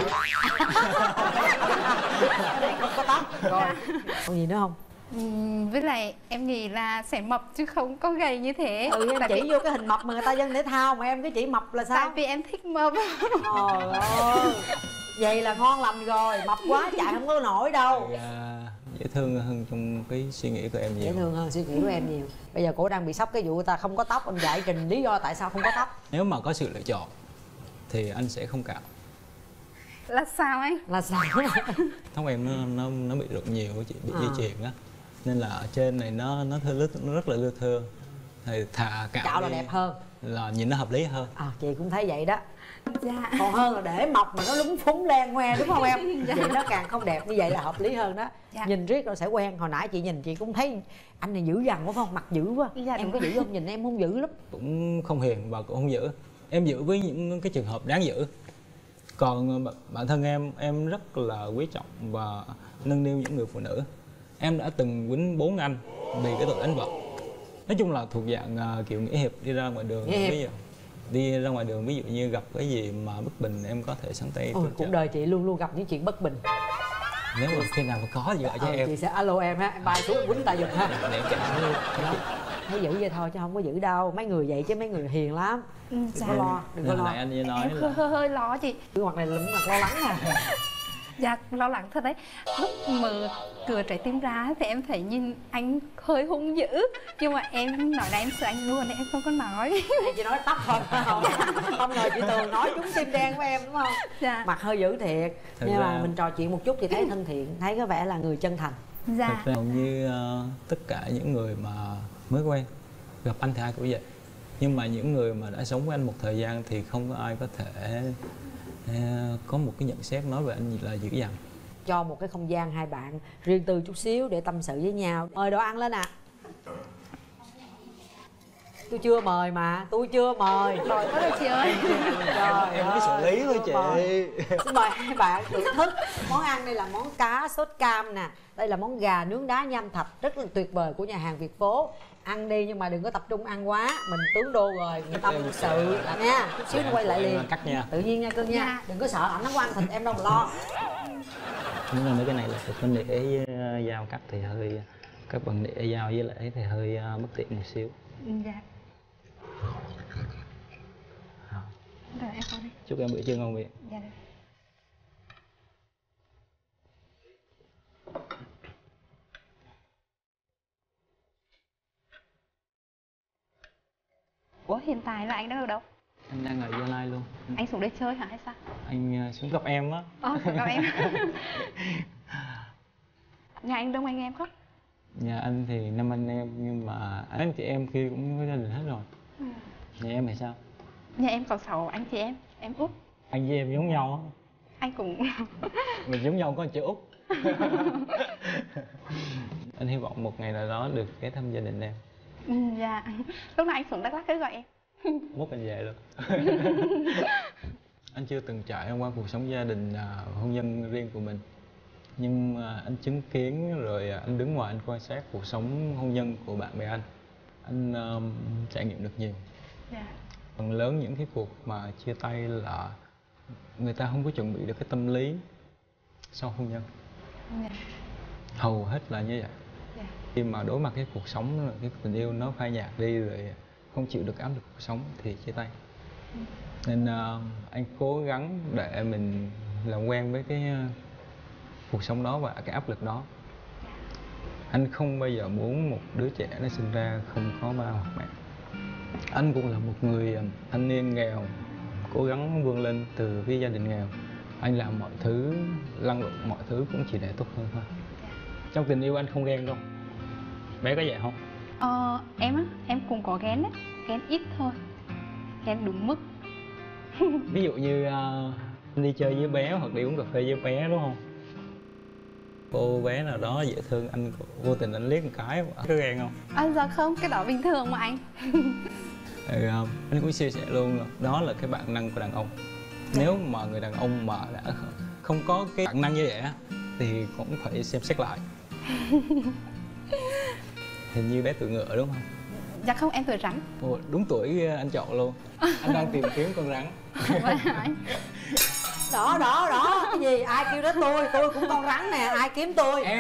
Không có tóc. Rồi. Còn gì nữa không? Với lại em nghĩ là sẽ mập chứ không có gầy như thế. Em chỉ vô cái hình mập mà người ta dân thể thao mà em cứ chỉ mập là sao? Tại vì em thích mập. Trời ơi. Vậy là ngon lành rồi, mập quá chạy không có nổi đâu. Dễ thương hơn trong cái suy nghĩ của em nhiều. Dễ thương hơn suy nghĩ của em nhiều. Bây giờ cô đang bị sốc cái vụ người ta không có tóc, anh giải trình lý do tại sao không có tóc. Nếu mà có sự lựa chọn thì anh sẽ không cạo. Là sao anh? Là sao? Tóc em nó bị rụng nhiều chị, bị dây chuyền á, nên là ở trên này nó rất là lưa thưa. Thì thà cạo là đẹp hơn, là nhìn nó hợp lý hơn. Chị cũng thấy vậy đó. Dạ. Còn hơn là để mọc mà nó lúng phúng len ngoe, đúng không em? Vậy nó càng không đẹp, như vậy là hợp lý hơn đó. Dạ. Nhìn riết nó sẽ quen. Hồi nãy chị nhìn chị cũng thấy anh này dữ dằn quá phải không? Mặt dữ quá. Dạ, em có dữ không? Nhìn em không dữ lắm. Cũng không hiền và cũng không dữ. Em dữ với những cái trường hợp đáng dữ. Còn bản thân em rất là quý trọng và nâng niu những người phụ nữ. Em đã từng quýnh 4 anh vì cái tội đánh vợ. Nói chung là thuộc dạng kiểu nghĩa hiệp, đi ra ngoài đường. Đi ra ngoài đường ví dụ như gặp cái gì mà bất bình em có thể sẵn tay. Cuộc đời chị luôn luôn gặp những chuyện bất bình. Nếu mà khi nào mà có gì gọi cho em, chị sẽ alo em ha, em bay xuống quýnh ta giùm ha. Để em chạy luôn. Thấy dữ vậy thôi chứ không có dữ đâu. Mấy người vậy chứ mấy người hiền lắm. Đừng có lo, đừng có lo. Anh với nói em hơi lo chị. Cái mặt này lắm mặt lo lắng à. Dạ lo lắng thật đấy. Lúc mở cửa trái tim ra thì em thấy nhìn anh hơi hung dữ. Nhưng mà em nói là em sợ anh luôn nên em không có nói. Chị nói tóc thôi không ngờ chị Tường nói trúng tim đen của em đúng không? Dạ. Mặt hơi dữ thiệt. Nhưng mà mình trò chuyện một chút thì thấy thân thiện, thấy có vẻ là người chân thành. Dạ. Thật ra như tất cả những người mà mới quen gặp anh thì ai cũng vậy. Nhưng mà những người mà đã sống với anh một thời gian thì không có ai có thể có một cái nhận xét nói về anh là dữ dằn. Cho một cái không gian hai bạn riêng tư chút xíu để tâm sự với nhau. Mời đồ ăn lên ạ. Tôi chưa mời mà, tôi chưa mời. Rồi thôi chị ơi. Trời Em mới xử lý thôi chị. Xin mời hai bạn thưởng thức. Món ăn đây là món cá sốt cam nè. Đây là món gà nướng đá nham thạch rất là tuyệt vời của nhà hàng Việt Phố. Ăn đi nhưng mà đừng có tập trung ăn quá. Mình tướng đô rồi, người tâm sự nha. Chút xíu nó quay lại liền. Cắt nha. Tự nhiên nha cưng nha. Đừng có sợ ảnh nó ăn thịt em đâu mà lo. Nhưng mà mấy cái này là cái nĩa dao cắt thì hơi, các bằng nĩa dao với lại thì hơi bất tiện một xíu. Dạ. Rồi em có đi. Chúc em bữa trưa ngon miệng. Dạ. Ủa hiện tại là anh đang ở đâu? Anh đang ở Gia Lai luôn. Anh xuống đây chơi hả hay sao? Anh xuống gặp em á. Gặp em. Nhà anh đông anh em không? Nhà anh thì 5 anh em nhưng mà anh chị em kia cũng có gia đình hết rồi. Nhà em thì sao? Nhà em có 6 anh chị em út. Anh với em giống nhau á. Anh cũng mình giống nhau có chữ út. Anh hy vọng một ngày nào đó được ghé thăm gia đình em. Dạ. Lúc nào anh xuống Đắk Lắk cứ gọi em. Mốt anh về luôn. Anh chưa từng trải qua cuộc sống gia đình hôn nhân riêng của mình. Nhưng mà anh chứng kiến rồi anh đứng ngoài anh quan sát cuộc sống hôn nhân của bạn bè anh trải nghiệm được nhiều. Phần lớn những cái cuộc mà chia tay là người ta không có chuẩn bị được cái tâm lý sau hôn nhân. Hầu hết là như vậy. Khi mà đối mặt cái cuộc sống, cái tình yêu nó phai nhạt đi rồi không chịu được áp lực cuộc sống thì chia tay. Nên anh cố gắng để mình làm quen với cái cuộc sống đó và cái áp lực đó. Anh không bao giờ muốn một đứa trẻ nó sinh ra không có ba hoặc mẹ. Anh cũng là một người thanh niên nghèo, cố gắng vươn lên từ cái gia đình nghèo. Anh làm mọi thứ, lăn lộn mọi thứ cũng chỉ để tốt hơn thôi. Trong tình yêu anh không ghen đâu. Bé có vậy không? Em á, em cũng có ghen đấy. Ghen ít thôi. Ghen đúng mức. Ví dụ như đi chơi với bé hoặc đi uống cà phê với bé đúng không? Cô bé nào đó dễ thương, anh vô tình anh liếc một cái, có ghen không? Dạ không, cái đó bình thường mà anh. Anh cũng chia sẻ luôn là đó là cái bản năng của đàn ông. Nếu mà người đàn ông mà đã không có cái bản năng như vậy thì cũng phải xem xét lại. Hình như bé tuổi ngựa đúng không? Dạ không, em tuổi rắn. Ồ, đúng tuổi anh chọn luôn. Anh đang tìm kiếm con rắn. Đó, cái gì? Ai kêu đó tôi cũng con rắn nè, ai kiếm tôi? Em.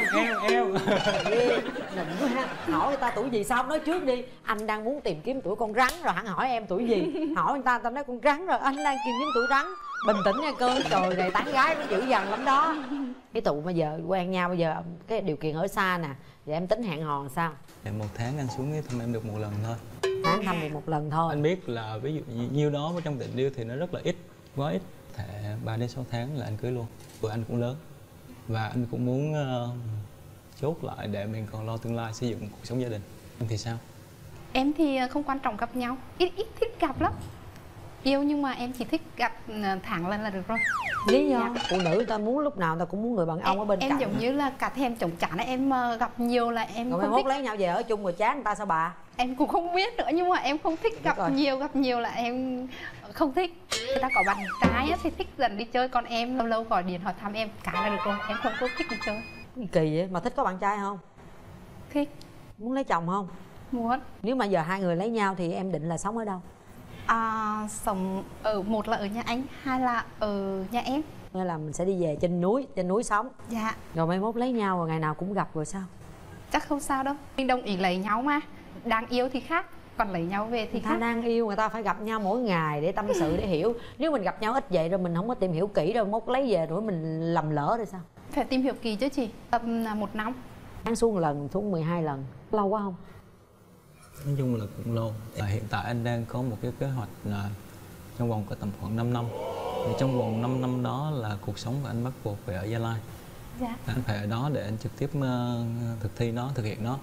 Nịnh quá ha. Hỏi người ta tuổi gì sao không nói trước đi. Anh đang muốn tìm kiếm tuổi con rắn rồi hẳn hỏi em tuổi gì. Hỏi người ta nói con rắn rồi, anh đang tìm kiếm tuổi rắn. Bình tĩnh nha cơ, trời này tán gái nó dữ dằn lắm đó. Cái tụ bây giờ quen nhau bây giờ cái điều kiện ở xa nè, vậy em tính hẹn hò sao? Dạ, 1 tháng anh xuống thăm em được 1 lần thôi. Tháng thăm được 1 lần thôi. Anh biết là ví dụ nhiêu đó trong tình yêu thì nó rất là ít, quá ít. Thể 3 đến 6 tháng là anh cưới luôn. Tuổi anh cũng lớn và anh cũng muốn chốt lại để mình còn lo tương lai xây dựng cuộc sống gia đình. Em thì sao? Em thì không quan trọng gặp nhau, ít thích gặp lắm. Yêu nhưng mà em chỉ thích gặp tháng lần là được rồi. Lý do phụ nữ ta muốn lúc nào ta cũng muốn người bạn ông ở bên em cạnh. Em giống như là cả thèm chồng chán ấy, em gặp nhiều là em rồi không mốt thích. lấy nhau về ở chung rồi chán người ta sao bà? Em cũng không biết nữa nhưng mà em không thích gặp nhiều là em không thích. Người ta có bạn trai thì thích dần đi chơi, còn em lâu lâu gọi điện hỏi thăm em cả là được rồi, em không có thích đi chơi. Kỳ vậy, mà thích có bạn trai không? Thích. Muốn lấy chồng không? Muốn. Nếu mà giờ hai người lấy nhau thì em định là sống ở đâu? Sống ở, một là ở nhà anh, hai là ở nhà em. Nên là mình sẽ đi về trên núi sống. Dạ. Rồi mai mốt lấy nhau rồi ngày nào cũng gặp rồi sao? Chắc không sao đâu, mình đồng ý lấy nhau mà. Đang yêu thì khác, còn lấy nhau về thì khác. Đang yêu người ta phải gặp nhau mỗi ngày để tâm sự để hiểu. Nếu mình gặp nhau ít vậy rồi mình không có tìm hiểu kỹ rồi mốt lấy về rồi mình lầm lỡ rồi sao? Phải tìm hiểu kỹ chứ chị, tầm 1 năm. Tháng xuống 1 lần, xuống 12 lần. Lâu quá không? Nói chung là cũng lâu. Hiện tại anh đang có một cái kế hoạch là trong vòng có tầm khoảng 5 năm. Thì trong vòng 5 năm đó là cuộc sống của anh bắt buộc phải ở Gia Lai. Dạ. Anh phải ở đó để anh trực tiếp thực hiện nó.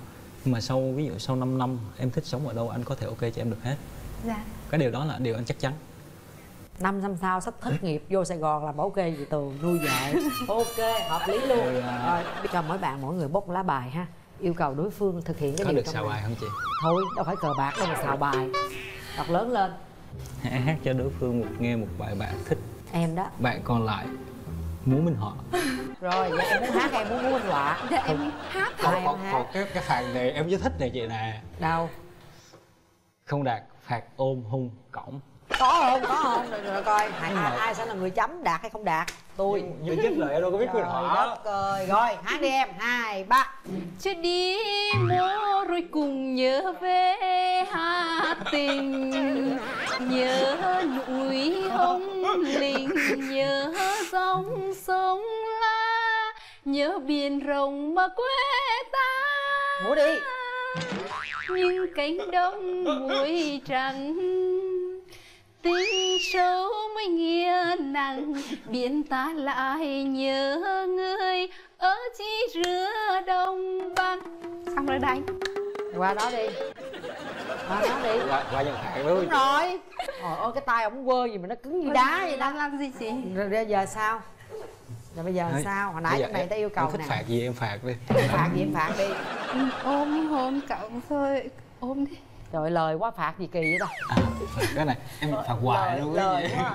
Nhưng mà ví dụ sau 5 năm em thích sống ở đâu anh có thể ok cho em được hết. Dạ. Cái điều đó là điều anh chắc chắn. 5 năm sau sắp thất nghiệp vô Sài Gòn làm bảo kê chị Tường nuôi vợ. Ok, hợp lý luôn. Rồi cho mỗi người bốc lá bài ha, yêu cầu đối phương thực hiện cái có điều được trong xào này. bài không chị? Thôi đâu phải cờ bạc đâu mà xào bài. Đọc lớn lên. Hãy hát cho đối phương nghe một bài bạn thích. Em đó. Bạn còn lại múa minh họa. Rồi vậy em muốn hát hay em muốn múa minh họa? Dạ em hát. Còn cái phạt này em rất thích này chị nè. Đâu? Không đạt phạt ôm hung cõng. Có không? Rồi coi ai sẽ là người chấm, đạt hay không đạt? Tôi giúp lời em đâu có biết cái rõ. Đất ơi. Rồi hát đi em. 2, 3. Chưa đi mua rồi cùng nhớ về Hà Tình, nhớ núi Hồng Linh, nhớ dòng sông La, nhớ biển rộng mà quê ta. Múa đi. Nhưng cánh đồng muối trắng, tình sâu mới nghĩa nặng, biển ta lại nhớ người ở chi rửa đồng bằng. Xong rồi đây. Qua đó đi. Qua nhận phạt luôn. Đúng rồi. Trời ơi cái tay ổng quơ gì mà nó cứng như đá vậy đó. Làm gì chị? Rồi bây giờ sao? Rồi bây giờ sao? Hồi nãy trong này ta yêu cầu nè. Thích phạt gì em phạt đi. Phạt gì em phạt đi. Ôm hôn cậu thôi. Ôm đi. Trời ơi, lời quá, phạt gì kỳ vậy ta? Cái này em phạt hoài luôn lời quá.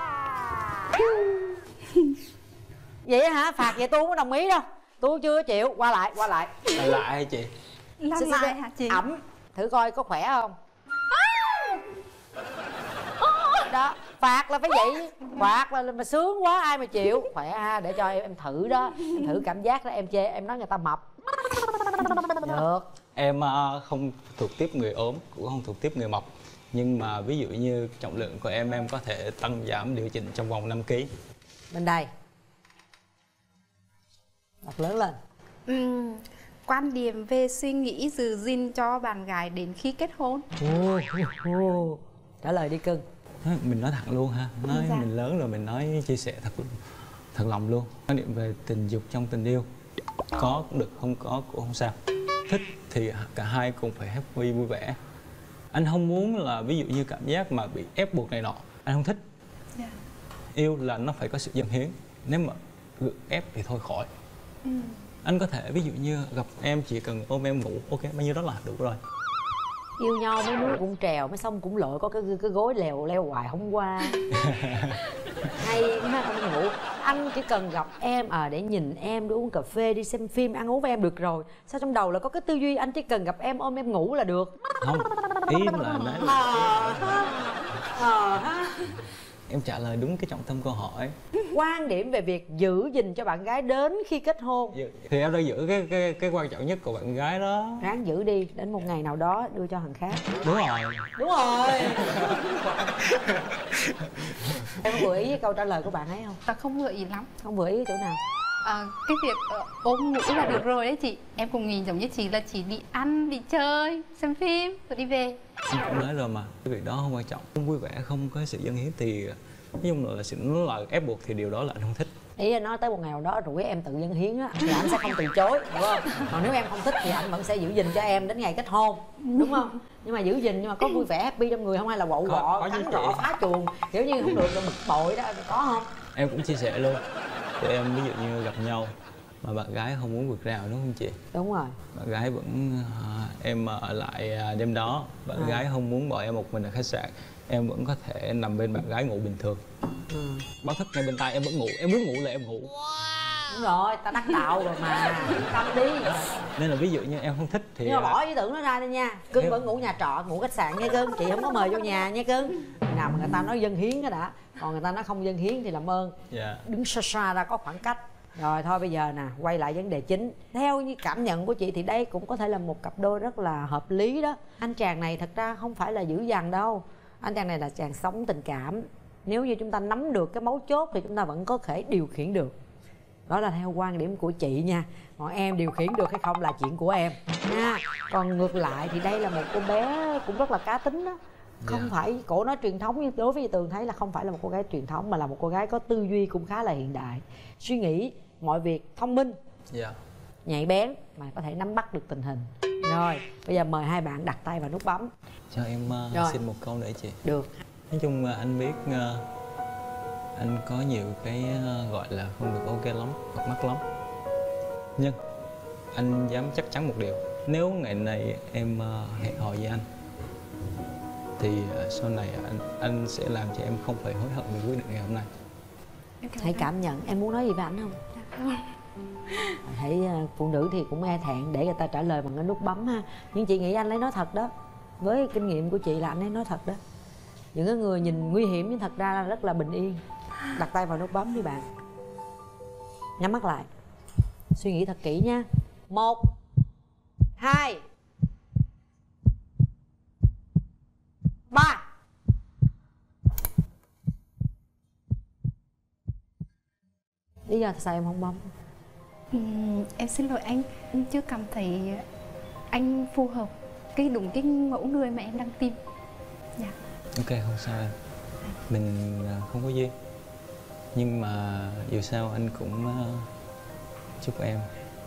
Vậy hả? Phạt vậy tôi không có đồng ý đâu. Tôi chưa chịu. Qua lại. Lại hay chị? Làm gì vậy hả chị? Ẩm. Thử coi có khỏe không? Đó, phạt là phải vậy. Phạt là mà sướng quá ai mà chịu. Khỏe ha, để cho em thử đó. Em thử cảm giác đó, em chê em nói người ta mập. Được. Em không thuộc tiếp người ốm, cũng không thuộc tiếp người mập. Nhưng mà ví dụ như trọng lượng của em có thể tăng giảm điều chỉnh trong vòng 5 kg. Bên đây. Đọc lớn lên. Quan điểm về suy nghĩ giữ gìn cho bạn gái đến khi kết hôn. Trả lời đi cưng. Mình nói thẳng luôn ha. Mình lớn rồi mình nói chia sẻ thật lòng luôn. Quan điểm về tình dục trong tình yêu, có cũng được, không có cũng không sao. Thích thì cả hai cùng phải happy vui vẻ. Anh không muốn là ví dụ như cảm giác mà bị ép buộc này nọ. Anh không thích. Yêu là nó phải có sự dâng hiến. Nếu mà gượng ép thì thôi khỏi. Anh có thể ví dụ như gặp em chỉ cần ôm em ngủ, ok, bao nhiêu đó là đủ rồi. Yêu nhau mấy đứa cũng trèo, mấy xong cũng lội, có cái gối leo hoài không qua. Hay ha, không ngủ. Anh chỉ cần gặp em để nhìn em, đi uống cà phê, đi xem phim, ăn uống với em được rồi. Sao trong đầu là có cái tư duy anh chỉ cần gặp em ôm em ngủ là được? Không, ý là em trả lời đúng cái trọng tâm câu hỏi. Quan điểm về việc giữ gìn cho bạn gái đến khi kết hôn. Thì em đang giữ cái quan trọng nhất của bạn gái đó. Ráng giữ đi, đến một ngày nào đó đưa cho thằng khác. Đúng rồi. Em có vừa ý với câu trả lời của bạn ấy không? Ta không vừa ý lắm. Không vừa ý ở chỗ nào? Cái việc ôm ngủ là được rồi đấy chị. Em cũng nghĩ giống như chị là chỉ đi ăn, đi chơi, xem phim rồi đi về. Em cũng nói rồi mà, cái việc đó không quan trọng. Không vui vẻ, không có sự dâng hiến thì nói chung là nó là ép buộc thì điều đó là anh không thích. Ý anh nói tới một ngày nào đó rủ em tự dâng hiến á thì anh sẽ không từ chối, đúng không? Còn nếu em không thích thì anh vẫn sẽ giữ gìn cho em đến ngày kết hôn, đúng không? Nhưng mà giữ gìn nhưng mà có vui vẻ happy trong người không, hay là quậu quọ cắn rọ phá chuồng kiểu như không được là bực bội đó, có không? Em cũng chia sẻ luôn. Tụi em ví dụ như gặp nhau mà bạn gái không muốn vượt rào, đúng không chị? Đúng rồi. Bạn gái vẫn em ở lại đêm đó, bạn gái không muốn bỏ em một mình ở khách sạn, em vẫn có thể nằm bên bạn gái ngủ bình thường. Báo thức ngay bên tai em vẫn ngủ, em muốn ngủ là em ngủ. Đúng rồi, ta đắc đạo rồi mà, yên tâm đi. Nên là ví dụ như em không thích thì nhưng mà bỏ ý tưởng nó ra đi nha. Cưng vẫn ngủ nhà trọ, ngủ khách sạn nha cưng. Chị không có mời vô nhà nha cưng. Nào mà người ta nói dâng hiến cái đã, còn người ta nói không dâng hiến thì làm ơn đứng xa xa ra, có khoảng cách. Rồi thôi bây giờ nè, quay lại vấn đề chính. Theo như cảm nhận của chị thì đây cũng có thể là một cặp đôi rất là hợp lý đó. Anh chàng này thật ra không phải là dữ dằn đâu. Anh chàng này là chàng sống tình cảm. Nếu như chúng ta nắm được cái mấu chốt thì chúng ta vẫn có thể điều khiển được. Đó là theo quan điểm của chị nha. Còn em điều khiển được hay không là chuyện của em nha. Còn ngược lại thì đây là một cô bé cũng rất là cá tính đó. Không phải cổ nói truyền thống, nhưng đối với Tường thấy là không phải là một cô gái truyền thống, mà là một cô gái có tư duy cũng khá là hiện đại, suy nghĩ mọi việc thông minh, nhạy bén, mà có thể nắm bắt được tình hình. Rồi, bây giờ mời hai bạn đặt tay vào nút bấm. Cho em xin một câu nữa chị. Được. Nói chung anh biết anh có nhiều cái gọi là không được ok lắm hoặc mắc lắm, nhưng anh dám chắc chắn một điều, nếu ngày này em hẹn hò với anh thì sau này anh sẽ làm cho em không phải hối hận về quyết định ngày hôm nay. Hãy cảm nhận. Em muốn nói gì với anh không? Hãy phụ nữ thì cũng e thẹn để người ta trả lời bằng cái nút bấm ha. Nhưng chị nghĩ anh ấy nói thật đó. Với kinh nghiệm của chị là anh ấy nói thật đó. Những cái người nhìn nguy hiểm nhưng thật ra là rất là bình yên. Đặt tay vào nút bấm đi bạn. Nhắm mắt lại. Suy nghĩ thật kỹ nha. 1 2 3. Lý do sao em không bấm? Em xin lỗi anh chưa cảm thấy anh phù hợp đúng cái mẫu người mà em đang tìm. Dạ. Ok, không sao em. Mình không có duyên, nhưng mà dù sao anh cũng chúc em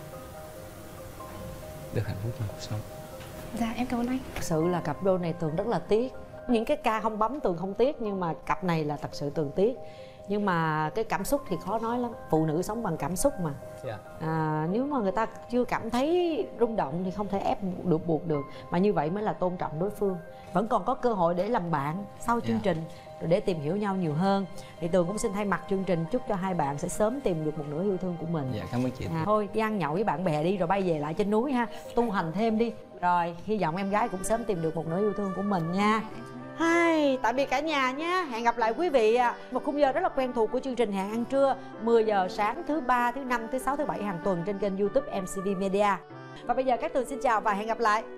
được hạnh phúc trong cuộc sống. Dạ em cảm ơn anh. Thật sự là cặp đôi này Tường rất là tiếc. Những cái ca không bấm Tường không tiếc, nhưng mà cặp này là thật sự Tường tiếc. Nhưng mà cái cảm xúc thì khó nói lắm. Phụ nữ sống bằng cảm xúc mà. Nếu mà người ta chưa cảm thấy rung động thì không thể ép được, buộc được. Mà như vậy mới là tôn trọng đối phương. Vẫn còn có cơ hội để làm bạn sau chương trình, rồi để tìm hiểu nhau nhiều hơn. Thì Tường cũng xin thay mặt chương trình chúc cho hai bạn sẽ sớm tìm được một nửa yêu thương của mình. Dạ, cảm ơn chị. Thôi đi ăn nhậu với bạn bè đi rồi bay về lại trên núi ha. Tu hành thêm đi. Rồi hy vọng em gái cũng sớm tìm được một nửa yêu thương của mình nha. Hai, tạm biệt cả nhà nhé. Hẹn gặp lại quý vị một khung giờ rất là quen thuộc của chương trình Hẹn Ăn Trưa, 10 giờ sáng thứ 3, thứ 5, thứ 6, thứ 7 hàng tuần trên kênh YouTube MCV Media. Và bây giờ các Tường xin chào và hẹn gặp lại.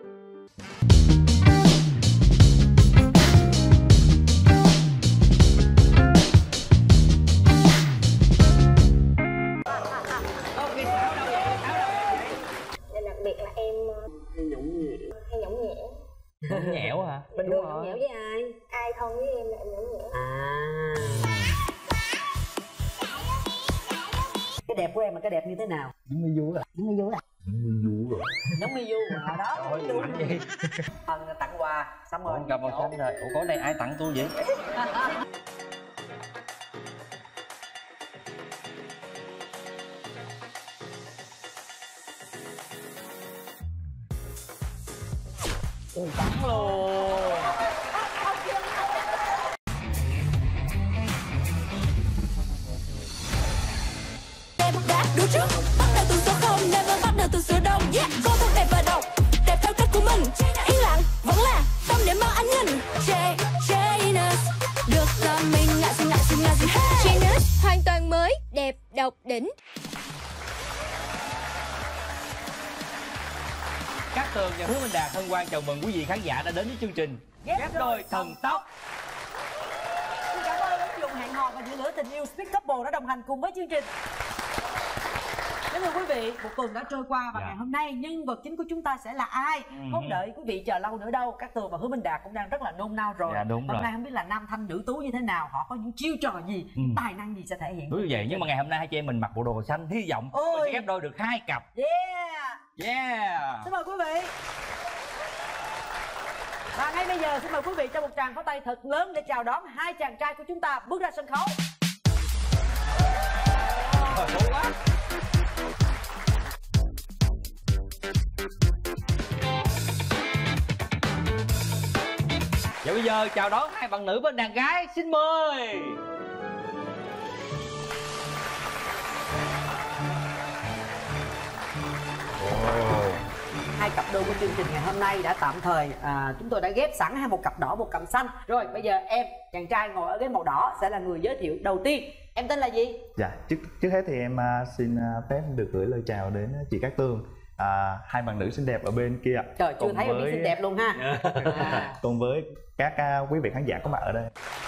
Đặc biệt là em hay nhõng nhẽo. Nhõng nhẽo hả? Bình thường nhõng nhẽo với ai? Ai thân với em là em nhõng nhẽo. Cái đẹp của em là cái đẹp như thế nào? Giống như vui à? Giống như vui à? Giống như vui hồi đó. Trời ơi, Phần tặng quà xong rồi. gặp một xong rồi. Ủa có này ai tặng tôi vậy? Bắn luôn. Đua trước, bắt đầu từ số 0, never bắt đầu từ số đông. Yeah, cô thật đẹp và độc, đẹp theo cách của mình. Yên lặng vẫn là tâm điểm mang ánh nhìn. Janus, được là mình ngại gì hết. Janus hoàn toàn mới, đẹp, độc, đỉnh. Cát Tường và Hứa Minh Đạt hân hoan chào mừng quý vị khán giả đã đến với chương trình Ghép Đôi Thần Tốc. Xin cảm ơn ứng dụng hẹn hò và giữ lửa tình yêu Speed Couple đã đồng hành cùng với chương trình. Kính thưa quý vị, một tuần đã trôi qua và ngày hôm nay nhân vật chính của chúng ta sẽ là ai? Không đợi quý vị chờ lâu nữa đâu. Cát Tường và Hứa Minh Đạt cũng đang rất là nôn nao rồi. Đúng hôm rồi. nay không biết là nam thanh nữ tú như thế nào, họ có những chiêu trò gì, tài năng gì sẽ thể hiện. Đúng như vậy, nhưng mà ngày hôm nay hai chị em mình mặc bộ đồ xanh, hy vọng mình sẽ ghép đôi được 2 cặp. Xin mời quý vị. Và ngay bây giờ xin mời quý vị cho một tràng pháo tay thật lớn để chào đón hai chàng trai của chúng ta bước ra sân khấu. Và bây giờ chào đón hai bạn nữ bên đàn gái, xin mời. Hai cặp đôi của chương trình ngày hôm nay đã tạm thời chúng tôi đã ghép sẵn một cặp đỏ một cặp xanh. Rồi bây giờ em, chàng trai ngồi ở ghế màu đỏ sẽ là người giới thiệu đầu tiên. Em tên là gì? Dạ, trước hết thì em xin phép được gửi lời chào đến chị Cát Tường, hai bạn nữ xinh đẹp ở bên kia. Trời, chưa thấy bạn xinh đẹp luôn ha. Cùng với các quý vị khán giả có mặt ở đây.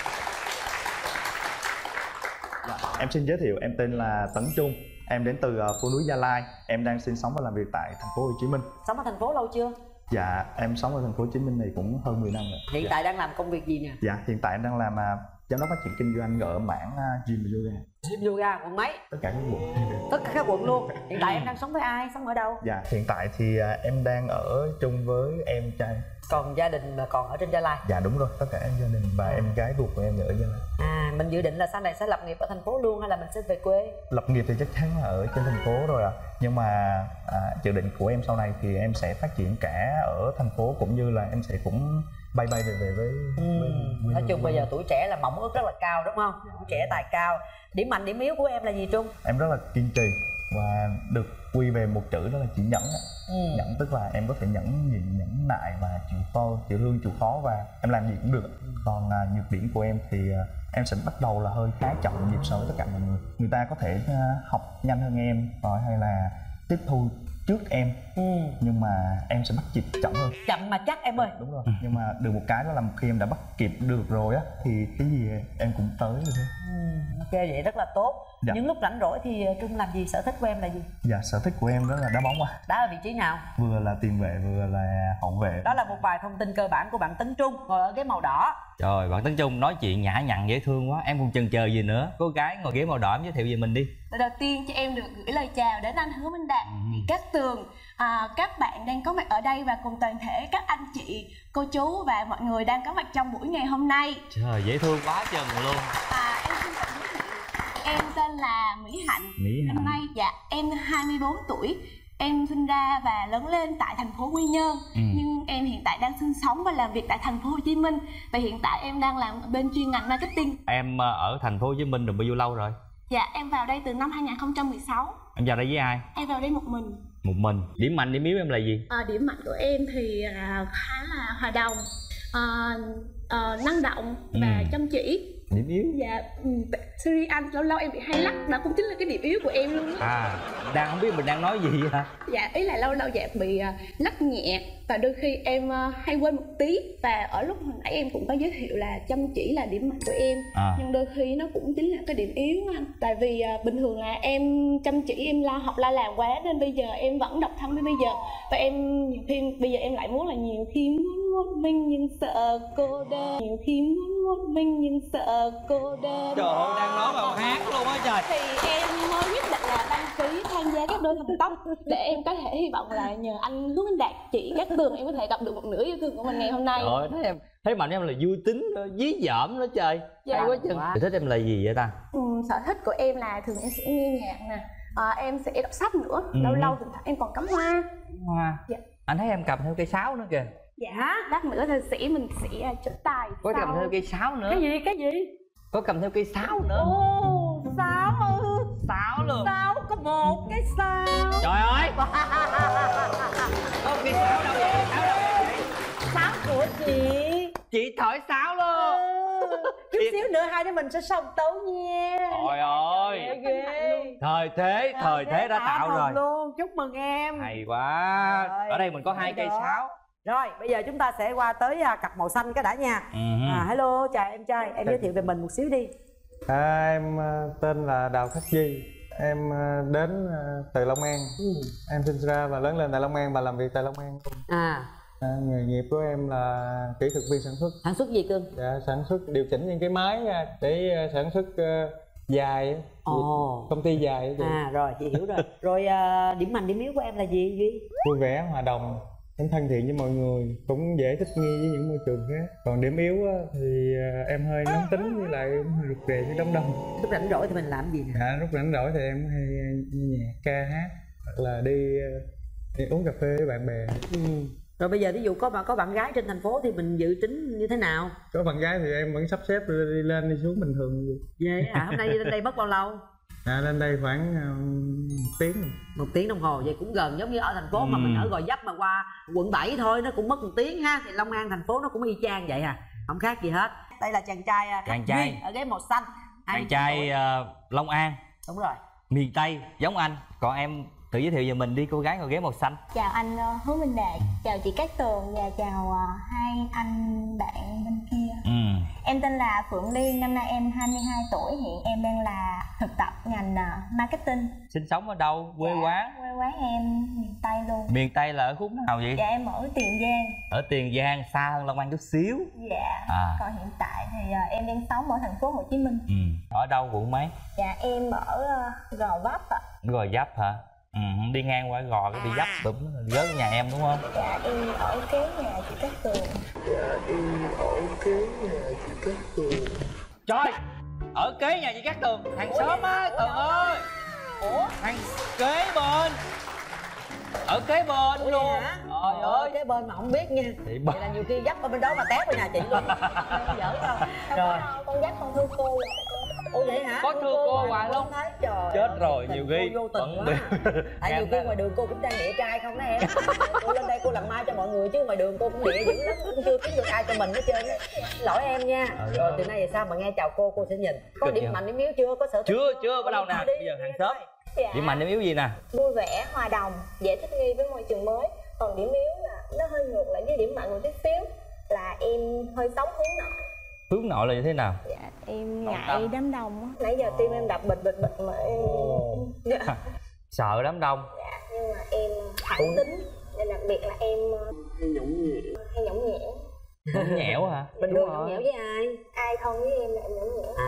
Em xin giới thiệu, em tên là Tấn Trung. Em đến từ phố núi Gia Lai. Em đang sinh sống và làm việc tại thành phố Hồ Chí Minh. Sống ở thành phố lâu chưa? Dạ, em sống ở thành phố Hồ Chí Minh này cũng hơn 10 năm rồi. Hiện tại đang làm công việc gì nè? Dạ, hiện tại em đang làm giám đốc phát triển kinh doanh ở mảng gym và yoga. Gym yoga quận mấy? Tất cả các quận. Tất cả các quận luôn. Hiện tại em đang sống với ai? Sống ở đâu? Dạ, hiện tại thì em đang ở chung với em trai. Còn gia đình mà còn ở trên Gia Lai? Dạ đúng rồi, tất cả gia đình và em gái ruột của em ở Gia Lai. À, mình dự định là sau này sẽ lập nghiệp ở thành phố luôn hay là mình sẽ về quê? Lập nghiệp thì chắc chắn là ở trên thành phố rồi ạ. Nhưng mà dự định của em sau này thì em sẽ phát triển cả ở thành phố cũng như là em sẽ cũng bay về với nói chung bây giờ tuổi trẻ là mộng ước rất là cao đúng không? Tuổi trẻ tài cao. Điểm mạnh điểm yếu của em là gì Trung? Em rất là kiên trì và được quy về một chữ đó là chữ nhẫn. Nhẫn tức là em có thể nhẫn nhịn, nhẫn nại và chịu thương chịu khó và em làm gì cũng được. Còn nhược điểm của em thì em sẽ bắt đầu là hơi khá chậm nhịp so với tất cả mọi người. Người ta có thể học nhanh hơn em rồi hay là tiếp thu trước em, nhưng mà em sẽ bắt kịp chậm hơn. Chậm mà chắc em ơi. Đúng rồi. Nhưng mà được một cái đó là một khi em đã bắt kịp được rồi á thì cái gì em cũng tới được thôi. Ok, vậy rất là tốt. Dạ. Những lúc rảnh rỗi thì Trung làm gì? Sở thích của em là gì? Dạ, sở thích của em đó là đá bóng ạ. Đá ở vị trí nào? Vừa là tiền vệ vừa là hậu vệ. Đó là một vài thông tin cơ bản của bạn Tấn Trung ngồi ở ghế màu đỏ. Trời, bạn Tấn Trung nói chuyện nhã nhặn dễ thương quá, em còn chần chờ gì nữa. Cô gái ngồi ghế màu đỏ em giới thiệu về mình đi. Lời đầu tiên cho em được gửi lời chào đến anh Hứa Minh Đạt, Cát Tường, các bạn đang có mặt ở đây và cùng toàn thể các anh chị, cô chú và mọi người đang có mặt trong buổi ngày hôm nay. Trời, dễ thương quá chừng luôn. Em xin tự giới thiệu, em tên là Mỹ Hạnh. Năm nay dạ em 24 tuổi. Em sinh ra và lớn lên tại thành phố Quy Nhơn, nhưng em hiện tại đang sinh sống và làm việc tại thành phố Hồ Chí Minh. Và hiện tại em đang làm bên chuyên ngành marketing. Em ở thành phố Hồ Chí Minh được bao nhiêu lâu rồi? Dạ em vào đây từ năm 2016. Em vào đây với ai? Em vào đây một mình. Một mình. Điểm mạnh điểm yếu em là gì? Điểm mạnh của em thì khá là hòa đồng, năng động và chăm chỉ. Điểm yếu? Dạ, sorry anh, lâu lâu em bị hay lắc, đó cũng chính là cái điểm yếu của em luôn á. Đang không biết mình đang nói gì hả? Dạ, ý là lâu lâu dạ bị lắc nhẹ và đôi khi em hay quên một tí. Và ở lúc hồi nãy em cũng có giới thiệu là chăm chỉ là điểm mạnh của em, nhưng đôi khi nó cũng chính là cái điểm yếu anh. Tại vì bình thường là em chăm chỉ, em la học la làm quá nên bây giờ em vẫn độc thân đến bây giờ. Và em nhiều khi bây giờ em lại muốn là nhiều khi muốn một mình nhưng sợ cô đơn, nhiều khi muốn một mình nhưng sợ cô đơn. Trời ơi, đang nói vào hát luôn á trời. Thì em mới quyết định là đăng ký tham gia các đôi thần tốc để em có thể hy vọng là nhờ anh Hứa Minh Đạt, chị Cát Tường em có thể gặp được một nửa yêu thương của mình ngày hôm nay. Trời ơi, thấy mạnh em là vui tính, dí dỏm đó trời. Dạ. Hay quá chừng. Sở thích em là gì vậy ta? Sở thích của em là thường em sẽ nghe nhạc nè, em sẽ đọc sách nữa, lâu lâu thì em còn cắm hoa. Hoa? Dạ. Anh thấy em cầm theo cây sáo nữa kìa. Dạ, lát nữa thì mình sẽ chụp tài. Có cầm theo cây sáo nữa. Cái gì? Có cầm theo cây sáo nữa. Ồ, sáo ư? Sáo luôn. Sáo có một cái sáo. Trời ơi. Không, cây sáo đâu vậy? Sáo đâu vậy? Sáo của chị. Chị thổi sáo luôn. Chút xíu nữa hai đứa mình sẽ song tấu nha. Trời ơi. Ghê. Thời thế đã tạo rồi luôn. Chúc mừng em. Hay quá. Rồi. Ở đây mình có hai cây sáo. Rồi bây giờ chúng ta sẽ qua tới cặp màu xanh cái đã nha. Hello, chào em trai. Em giới thiệu về mình một xíu đi. Em tên là Đào Khắc Duy. Em đến từ Long An. Em sinh ra và lớn lên tại Long An và làm việc tại Long An. Nghề nghiệp của em là kỹ thuật viên sản xuất. Sản xuất gì cưng? Dạ, sản xuất điều chỉnh những cái máy để sản xuất dài, công ty dài. Rồi chị hiểu rồi. Rồi điểm mạnh điểm yếu của em là gì Duy? Vui vẻ, hòa đồng, em thân thiện với mọi người, cũng dễ thích nghi với những môi trường khác. Còn điểm yếu thì em hơi nóng tính với lại hơi rụt rè với đám đông. Lúc rảnh rỗi thì mình làm gì nè? Lúc rảnh rỗi thì em hay nghe nhạc, ca hát hoặc là đi uống cà phê với bạn bè. Rồi bây giờ ví dụ có bạn gái trên thành phố thì mình dự tính như thế nào? Có bạn gái thì em vẫn sắp xếp đi lên đi xuống bình thường vậy. Vậy hôm nay đi lên đây mất bao lâu? Lên đây khoảng 1 tiếng. 1 tiếng đồng hồ, vậy cũng gần giống như ở thành phố mà mình ở Gò Vấp mà qua quận 7 thôi nó cũng mất 1 tiếng ha. Thì Long An thành phố nó cũng y chang vậy không khác gì hết. Đây là chàng trai Duy ở ghế màu xanh. Chàng trai Long An. Đúng rồi. Miền Tây giống anh. Còn em Tự giới thiệu về mình đi, cô gái ngồi ghế màu xanh. Chào anh Hứa Minh Đạt, chào chị Cát Tường và chào hai anh bạn bên kia. Em tên là Phượng Liên, năm nay em 22 tuổi, hiện em đang là thực tập ngành marketing. Sinh sống ở đâu? Quê quán? Quê quán em miền Tây luôn. Miền Tây là ở khúc nào vậy? Dạ em ở Tiền Giang. Ở Tiền Giang, xa hơn Long An chút xíu. Dạ. Còn hiện tại thì em đang sống ở thành phố Hồ Chí Minh. Ở đâu, quận mấy? Dạ em ở Gò Vấp ạ. Gò Vấp hả? Đi ngang qua Gò cái bị dấp tụm rớt nhà em đúng không? Dạ em ở kế nhà chị Cát Tường. Dạ em ở kế nhà chị Cát Tường. Trời, ở kế nhà chị Cát Tường, hàng xóm á Tường ơi. Ủa? Hàng kế bên. Ở kế bên luôn. Trời ơi, kế bên mà không biết nha. Vậy là nhiều khi dắt ở bên đó mà té vào nhà chị luôn. Giỡn không? Rồi. Con dắt con thương cô rồi. Ủa vậy hả? Có thương cô hoài luôn. Trời chết rồi, nhiều khi vô tình quá. Tại nhiều khi ngoài đường cô cũng đang địa trai không đó em. Cô lên đây cô làm mai cho mọi người chứ ngoài đường cô cũng địa dữ lắm, cũng chưa kiếm được ai cho mình hết trơn á. Lỗi em nha. Rồi từ nay về sau mà nghe chào cô sẽ nhìn. Có điểm mạnh điểm yếu chưa? Có sở thích? Chưa bắt đầu nè. Bây giờ hàng xóm. Điểm mạnh điểm yếu gì nè? Vui vẻ, hòa đồng, dễ thích nghi với môi trường mới. Còn điểm yếu là nó hơi ngược lại với điểm mạnh một chút xíu, là em hơi sống hướng nội. Hướng nội là như thế nào? Dạ em ngại đám đông á. Nãy giờ tim em đập bịch mà em sợ đám đông. Dạ nhưng mà em thẳng tính, nên đặc biệt là em hay nhõng nhẽo. Nhõng nhẽo hả? Bình thường nhõng nhẽo với ai? Ai thân với em là em nhõng nhẽo.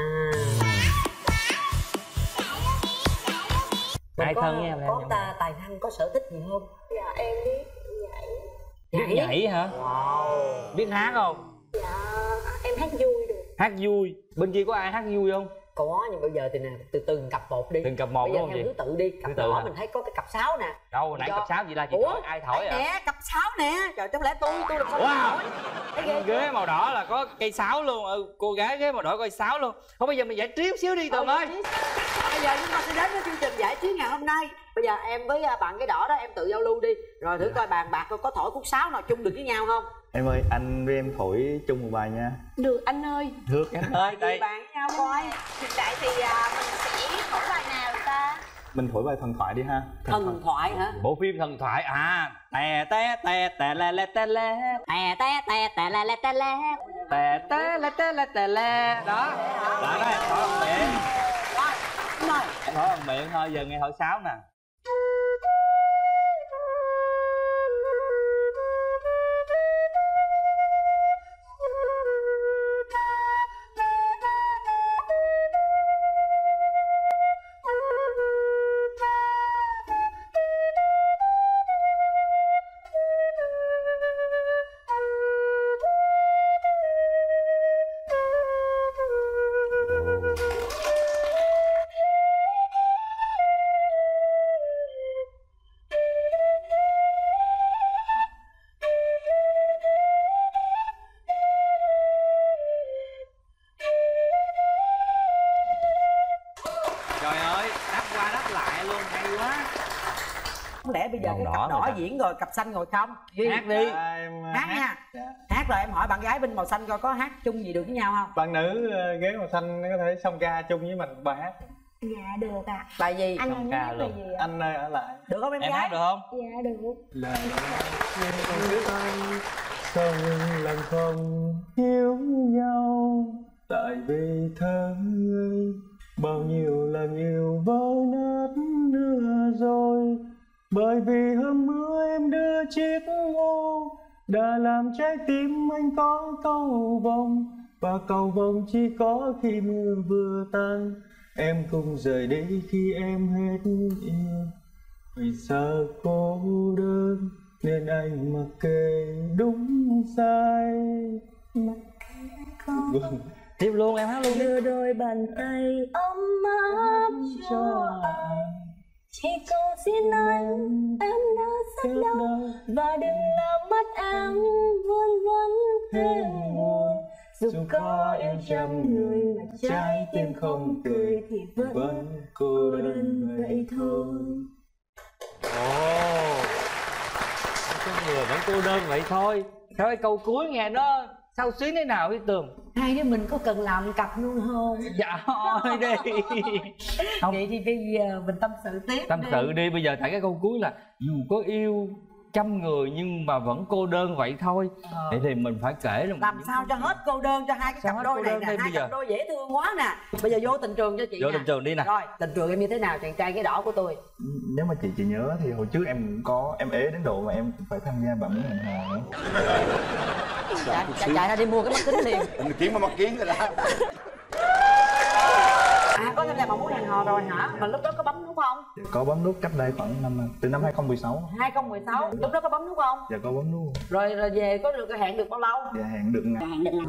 Ai thân với em là có tài năng, có sở thích gì không? Dạ em biết nhảy. Biết nhảy hả? Wow. Biết hát không? Dạ em hát vui được. Hát vui. Bên kia có ai hát vui không? Có, nhưng bây giờ thì nè, từ từng cặp một đi. Từng cặp một bây giờ đúng không theo chị? thứ tự đi. Cặp nhỏ mình thấy có cái cặp 6 nè. Đâu nãy cặp 6 gì là chị thổi ai thổi à? Nè, cặp 6 nè. Trời, chẳng lẽ tôi làm sao thổi? Ghế màu đỏ là có cây sáo luôn. Cô gái ghế màu đỏ có cây sáo luôn. Không, bây giờ mình giải trí một xíu đi Tường ơi. Bây giờ chúng ta sẽ đến với chương trình giải trí ngày hôm nay. Bây giờ em với bạn cái đỏ đó em tự giao lưu đi. Rồi thử coi bàn bạc có thổi khúc sáo nào chung được với nhau không? Em ơi, anh với em thổi chung một bài nha. Được anh ơi. Được em ơi. Đây bạn nhau coi. Hiện tại thì mình sẽ thổi bài nào ta? Mình thổi bài thần thoại đi ha. Thần thoại hả? Bộ phim thần thoại à? Tè te te te la la te la. Tè te te te la la te la. Tè te la te la te la. Đó. Đó đó, em thổi bằng miệng. Rồi. Em thổi bằng miệng thôi, giờ nghe thổi sáo nè. Trời ơi, đáp qua đáp lại luôn, hay quá. Không lẽ bây giờ cái cặp đỏ diễn rồi cặp xanh ngồi không? Duy hát đi. Hát nha. Hát rồi em hỏi bạn gái bên màu xanh coi có hát chung gì được với nhau không? Bạn nữ ghế màu xanh có thể song ca chung với mình bài hát. Dạ được ạ. Bài gì? Anh hát bài gì ạ? Anh ơi ở lại. Được không em gái? Em hát được không? Dạ được. Là không lần không hiểu nhau, tại vì thương bao nhiêu lần yêu vỡ nát nữa rồi, bởi vì hôm bữa em đưa chiếc ô đã làm trái tim anh có cầu vồng, và cầu vồng chỉ có khi mưa vừa tan em cùng rời đi khi em hết yêu. Vì sợ cô đơn nên anh mặc kệ đúng sai. Tiếp luôn, em hát luôn. Đưa đôi bàn tay ấm áp cho anh, chỉ cầu xin anh em đã rất đau, và đừng làm mắt em vương vấn thêm buồn. Dù có yêu trăm người mà trái tim không cười thì vẫn cô đơn vậy thôi. Con người vẫn cô đơn vậy thôi. Thôi câu cuối nghe nó sao xuyến thế nào với Tường? hai đứa mình có cần làm cặp luôn không? Dạ thôi đi. Không. Vậy thì bây giờ mình tâm sự tiếp. Tâm sự đi. Bây giờ tại cái câu cuối là dù có yêu trăm người nhưng mà vẫn cô đơn vậy thôi. Vậy thì mình phải kể là làm sao cho hết cô đơn cho hai cái cặp đôi này nè. Hai cặp đôi dễ thương quá nè. Bây giờ vô tình trường cho chị. Vô tình trường đi nè. Rồi, tình trường em như thế nào chàng trai cái đỏ của tôi? Nếu mà chị nhớ thì hồi trước em cũng có em ế đến độ mà em cũng phải tham gia bạn muốn hẹn hò nữa. Chạy ra đi mua cái mắt kính liền. Mình kiếm một mắt kiến rồi đó. Có tham gia bạn muốn hẹn hò rồi hả? Mà lúc đó có bấm nút không? Dạ, có bấm nút cách đây khoảng từ năm 2016. 2016, lúc đó có bấm nút không? Dạ có bấm nút. Rồi về có được hẹn được bao lâu? Dạ hẹn được ngày.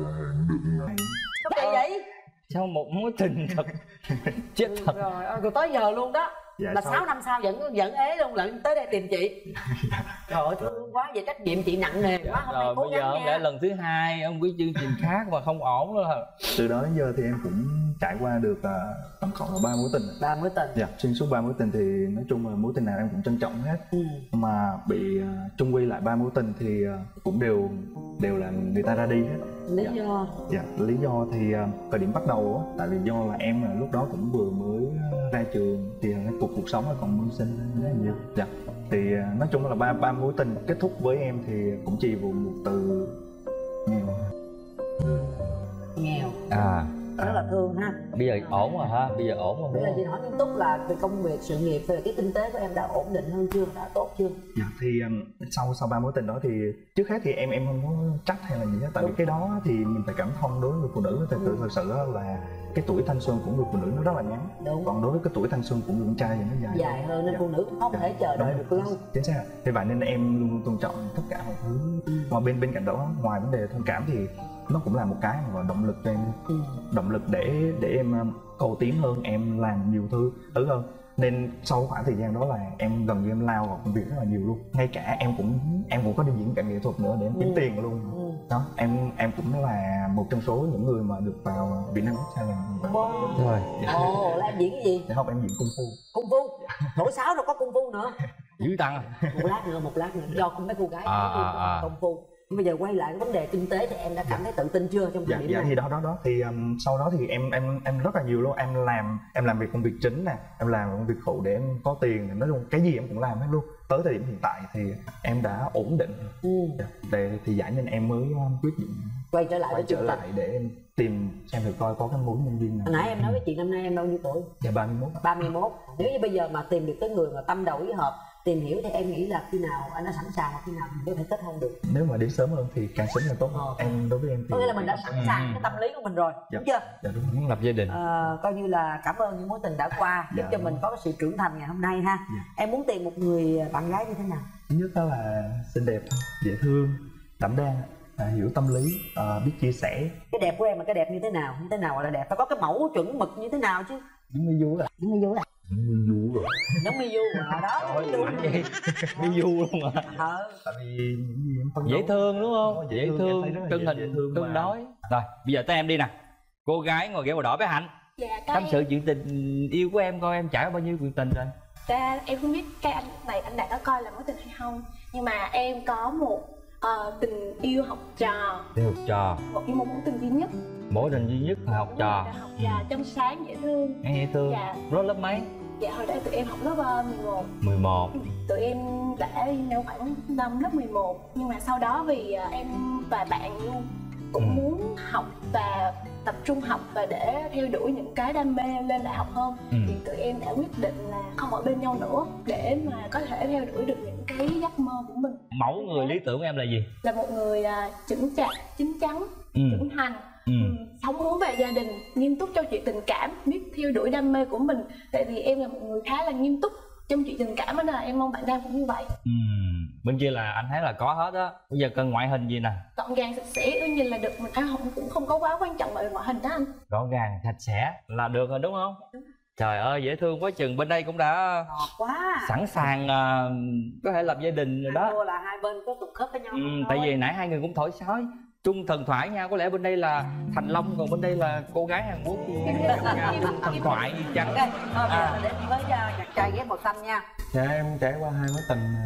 Có kỳ vậy? Sao một mối tình thật chết thật. Rồi tới giờ luôn đó. Dạ, là 6 năm sau vẫn ế luôn, lại tới đây tìm chị. Trời ơi thương quá, vậy trách nhiệm chị nặng nề quá. Hôm nay cố bây giờ gắng không nha. lẽ lần thứ hai ông cái chương trình khác mà không ổn nữa hả? Từ đó đến giờ thì em cũng trải qua được tổng cộng là 3 mối tình. 3 mối tình. Dạ, xuyên suốt 3 mối tình thì nói chung là mối tình nào em cũng trân trọng hết. Mà bị chung quy lại 3 mối tình thì cũng đều là người ta ra đi hết. Lý do? Dạ, lý do thì thời điểm bắt đầu á, tại vì do là em là lúc đó cũng vừa mới ra trường thì cái cuộc sống nó còn mưu sinh rất là nhiều. Dạ, thì nói chung là ba mối tình kết thúc với em thì cũng chỉ vùng một từ nghèo. Nghèo. Rất là thương ha. Bây giờ ổn rồi ha, bây giờ ổn rồi. Bây giờ chị hỏi nghiêm túc là về công việc, sự nghiệp, về cái kinh tế của em đã ổn định hơn chưa, đã tốt chưa? Dạ thì sau 3 mối tình đó thì trước hết thì em không có trách hay là gì hết, tại vì cái đó thì mình phải cảm thông đối với phụ nữ. Thật sự là cái tuổi thanh xuân của người phụ nữ nó rất là ngắn. Còn đối với cái tuổi thanh xuân của người con trai thì nó dài hơn, nên phụ nữ cũng không thể chờ đợi được lâu. Chính xác. Thế vậy nên em luôn tôn trọng tất cả mọi thứ. Mà bên cạnh đó, ngoài vấn đề thông cảm thì nó cũng là một cái mà động lực cho em, động lực để em cầu tiến hơn, em làm nhiều thứ hơn. Nên sau khoảng thời gian đó là em gần như em lao vào công việc rất là nhiều luôn. Ngay cả em cũng có đi diễn cả nghệ thuật nữa để em kiếm tiền luôn. Đó, em cũng là một trong số những người mà được vào Việt Nam Got Talent. Rồi. Là em diễn cái gì? Dạ không, em diễn cung phu. Cung phu? Thổi sáo rồi có cung phu nữa? Dữ tăng. Một lát nữa do mấy cô gái cung phu. Nhưng bây giờ quay lại cái vấn đề kinh tế thì em đã cảm thấy tự tin chưa trong thời điểm này? Thì đó thì sau đó thì em rất là nhiều luôn. Em làm việc công việc chính nè, em làm công việc phụ để em có tiền, nói chung cái gì em cũng làm hết luôn. Tới thời điểm hiện tại thì em đã ổn định. Thì giải nên em mới quyết định quay trở lại để em tìm xem thử coi có cái mối nhân viên nào. Nãy em nói với chị năm nay em bao nhiêu tuổi? Dạ 31. 31. Nếu như bây giờ mà tìm được cái người mà tâm đầu ý hợp, tìm hiểu thì em nghĩ là khi nào anh đã sẵn sàng, hoặc khi nào mình có thể kết hôn được? Nếu mà đến sớm hơn thì càng sớm càng tốt. Em đối với em thì có nghĩa là mình đã sẵn sàng cái tâm lý của mình rồi, đúng chưa? Dạ đúng. Muốn lập gia đình. Coi như là cảm ơn những mối tình đã qua, giúp cho mình có cái sự trưởng thành ngày hôm nay ha. Em muốn tìm một người bạn gái như thế nào? Thứ nhất đó là xinh đẹp, dễ thương, đảm đang, hiểu tâm lý, biết chia sẻ. Cái đẹp của em là cái đẹp như thế nào? Như thế nào gọi là đẹp? Phải có cái mẫu chuẩn mực như thế nào chứ? Giống Miu à? Giống Miu à? Giống Miu à? Đó, Miu luôn à? Tại vì những gì em phân dễ thương đúng không? Dễ thương, chân hình tương đối. Rồi, bây giờ tới em đi nè. Cô gái ngồi ghế màu đỏ bé Hạnh. Dạ, tâm sự chuyện tình yêu của em coi em trải qua bao nhiêu chuyện tình rồi? Ra em không biết cái anh này anh đã có coi là mối tình hay không, nhưng mà em có một tình yêu học trò. Tình học trò. Một mối tình duy nhất. Mối tình duy nhất là học trò. Dạ, trong sáng dễ thương. Dễ thương. Dạ. Lớp mấy? Dạ hồi đó tụi em học lớp 11. 11. Tụi em đã nhau khoảng năm lớp 11. Nhưng mà sau đó vì em và bạn cũng muốn học và tập trung học và để theo đuổi những cái đam mê lên đại học hơn, thì tụi em đã quyết định là không ở bên nhau nữa để mà có thể theo đuổi được những cái giấc mơ của mình. Mẫu người lý tưởng của em là gì? Là một người chững chạc, chín chắn, trưởng thành, sống hướng về gia đình, nghiêm túc trong chuyện tình cảm, biết theo đuổi đam mê của mình. Tại vì em là một người khá là nghiêm túc trong chuyện tình cảm, nên là em mong bạn nam cũng như vậy. Bên kia là anh thấy là có hết á. Bây giờ cần ngoại hình gì nè? Gọn gàng sạch sẽ ưa nhìn là được, mình cũng không có quá quan trọng về ngoại hình đó anh. Gọn gàng sạch sẽ là được rồi đúng không? Trời ơi dễ thương quá chừng. Bên đây cũng đã quá sẵn sàng có thể lập gia đình rồi đó. Là hai bên có trùng khớp với nhau. Tại vì nãy hai người cũng thổi sói chung thần thoại nha. Có lẽ bên đây là Thành Long, còn bên đây là cô gái Hàn Quốc chung thần thoại gì chăng? Để với nhạc trai ghé màu xanh nha. Dạ em trải qua 2 mối tình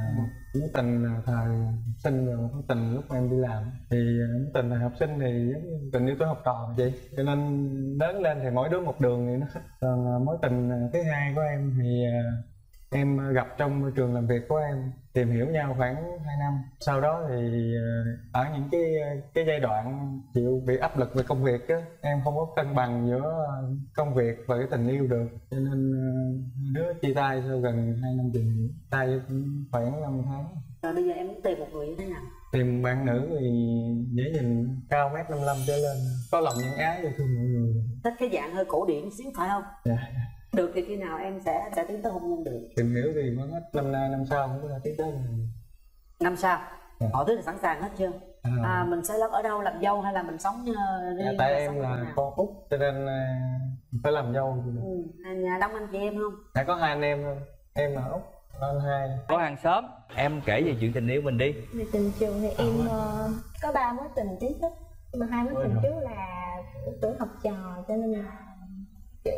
mối tình thời học sinh rồi mối tình lúc em đi làm. Thì mối tình thời học sinh thì giống như tình yêu tuổi học trò chị, cho nên lớn lên thì mỗi đứa một đường thì nó khác. Còn mối tình thứ hai của em thì em gặp trong môi trường làm việc của em, tìm hiểu nhau khoảng 2 năm. Sau đó thì ở những cái giai đoạn chịu bị áp lực về công việc á, em không có cân bằng giữa công việc và cái tình yêu được, cho nên đứa chia tay sau gần 2 năm tìm hiểu, tay khoảng 5 tháng. Rồi bây giờ em muốn tìm một người như thế nào? Tìm bạn nữ thì dễ nhìn, cao 1m55 trở lên, có lòng nhân ái cho thương mọi người. Thích cái dạng hơi cổ điển xíu phải không? Dạ. Được thì khi nào em sẽ tiến tới hôn nhân được? Tìm hiểu thì mới hết năm nay, năm sau cũng có thể tiến tới. Năm sau? Mọi thứ là sẵn sàng hết chưa? Mình sẽ ở đâu, làm dâu hay là mình sống riêng? Tại em là con út cho nên phải làm dâu. Nhà đông anh chị em không? Dạ có 2 anh em thôi, em là út, anh 2. Có hàng xóm, em kể về chuyện tình yêu mình đi. Về tình trường thì em có 3 mối tình chính thức, mà 2 mối tình trước là tuổi học trò, cho nên là kiểu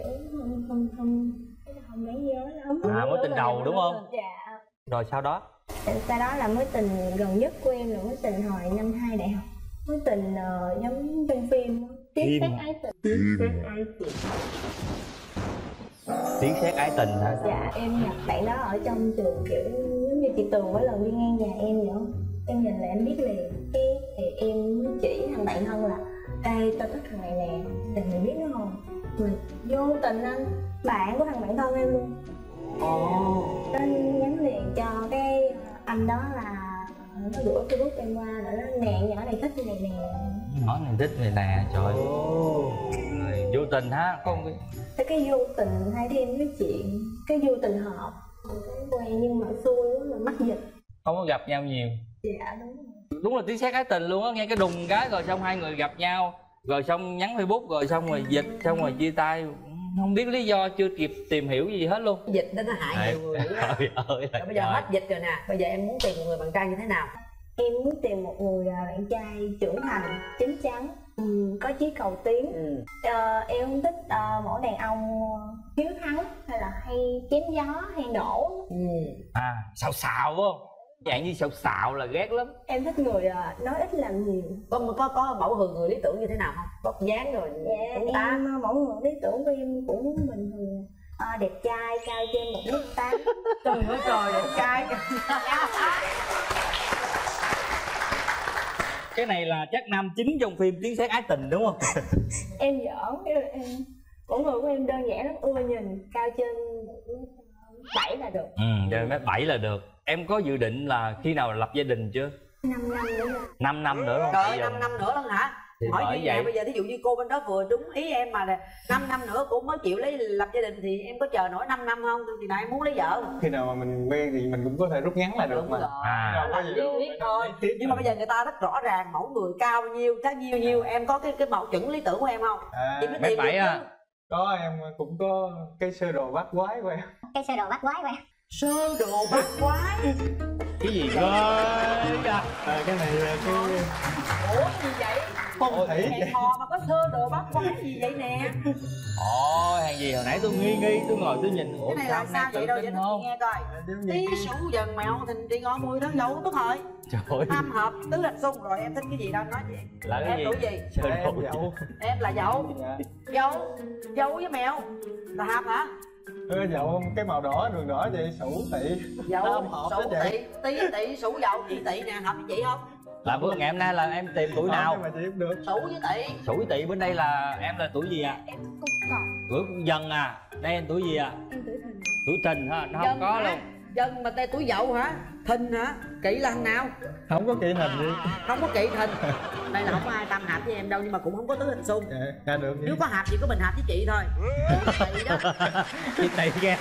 không đáng nhớ lắm. Mối tình đầu đúng không? Dạ. Rồi sau đó? Sau đó là mối tình gần nhất của em là mối tình hồi năm 2 đại học. Mối tình giống trong phim Tiếng Sét Ái Tình. Tiếng Sét Ái Tình. Tiếng Sét Ái Tình hả? Dạ, em gặp bạn đó ở trong trường, kiểu giống như chị Tường mỗi lần đi ngang nhà em vậy đó. Em nhìn là em biết liền. Thì em mới chỉ thằng bạn thân là ê, tao thích thằng này nè, tình mày biết nó không? Mình vô tình anh, bạn của thằng bạn thân em luôn. Nên nhắn liền cho cái anh đó là nó gửi Facebook em qua rồi nó nè, nhỏ này thích này nè. Nhỏ này thích này nè, trời ơi. Vô tình ha, không? Cái vô tình hai đứa em nói chuyện, cái vô tình hợp, cái quen nhưng mà xui quá là mắc dịch. Không có gặp nhau nhiều. Dạ đúng rồi. Đúng là Tiếng Sét Ái Tình luôn á, nghe cái đùng cái rồi xong hai người gặp nhau, rồi xong nhắn Facebook rồi xong rồi dịch, xong rồi chia tay. Không biết lý do, chưa kịp tìm hiểu gì hết luôn. Dịch đó nó hại nhiều người đó. Rồi bây giờ hết dịch rồi nè, bây giờ em muốn tìm một người bạn trai như thế nào? Em muốn tìm một người bạn trai trưởng thành, chín chắn, có chí cầu tiến. Em không thích mỗi đàn ông hiếu thắng hay là hay chém gió hay nổ. Xạo xạo phải không? Dạng như xạo xạo là ghét lắm. Em thích người nói ít làm nhiều. Có mẫu người lý tưởng như thế nào không? Có dáng rồi. Dạ, em mẫu người lý tưởng của em cũng bình thường, đẹp trai, cao trên 1m8. Trời ơi trời, đẹp trai. Cái này là chắc nam chính trong phim Tiếng Sét Ái Tình đúng không? Em giỡn, em mẫu người của em đơn giản lắm, ưa nhìn, cao trên 1m7 là được. Trên 1m7 là được. Em có dự định là khi nào lập gia đình chưa? 5 năm nữa rồi. 5 năm nữa không? Trời ơi, 5 năm nữa luôn hả? Thì hỏi như vậy bây giờ thí dụ như cô bên đó vừa đúng ý em mà 5 năm nữa cô mới chịu lập gia đình thì em có chờ nổi 5 năm không? Thì nào em muốn lấy vợ? Khi nào mà mình quen thì mình cũng có thể rút ngắn lại được mà. Là lý thôi. Nhưng mà bây giờ người ta rất rõ ràng mẫu người cao nhiêu, trái nhiêu, em có cái mẫu chuẩn lý tưởng của em không? Chị mới tìm được chứ. Có, em cũng có cái sơ đồ bát quái của em. Cái sơ đồ bát quái của em? Sơ đồ bát quái? Cái gì cơ? Cái này là cái... Ủa gì vậy? Phong thủy hẹn hò mà có sơ đồ bát quái gì vậy nè? Hàng gì hồi nãy tôi nghi tôi ngồi tôi nhìn. Cái này là sao vậy đâu, giải thích chị nghe coi. Tí Sửu Dần Mẹo Thìn Tỵ Ngọ 10 tháng Dậu tốt rồi. Trời ơi. Tam hợp tứ lịch xung, rồi em thích cái gì đâu nói chị. Là cái em tuổi gì? Dậu. Em là Dậu. Dậu với Mẹo là hợp hả? Dậu cái màu đỏ, đường đỏ vậy, Sửu Tỵ. Dậu, Sửu Tỵ, Tỵ, Sửu Dậu, chị Tỵ nè, hợp với chị không? Là bữa ngày hôm nay là em tìm tuổi nào? Mà chị không được. Sửu với Tỵ. Sửu với Tỵ bên đây là em là tuổi gì ạ? Em cũng còn. Tuổi Dần à? Đây em tuổi gì ạ? Em tuổi Thìn. Tuổi Thìn ha, nó không có luôn. Dần mà tay tuổi Dậu hả? Thìn hả? Kỵ là thằng nào? Không có kỵ Thìn gì. Không có kỵ Thìn. Đây là không có ai tam hợp với em đâu, nhưng mà cũng không có tứ hình xung. Dạ được. Nếu có hợp thì có mình hợp với chị thôi. Tỵ đó. Chị Tỵ nghe.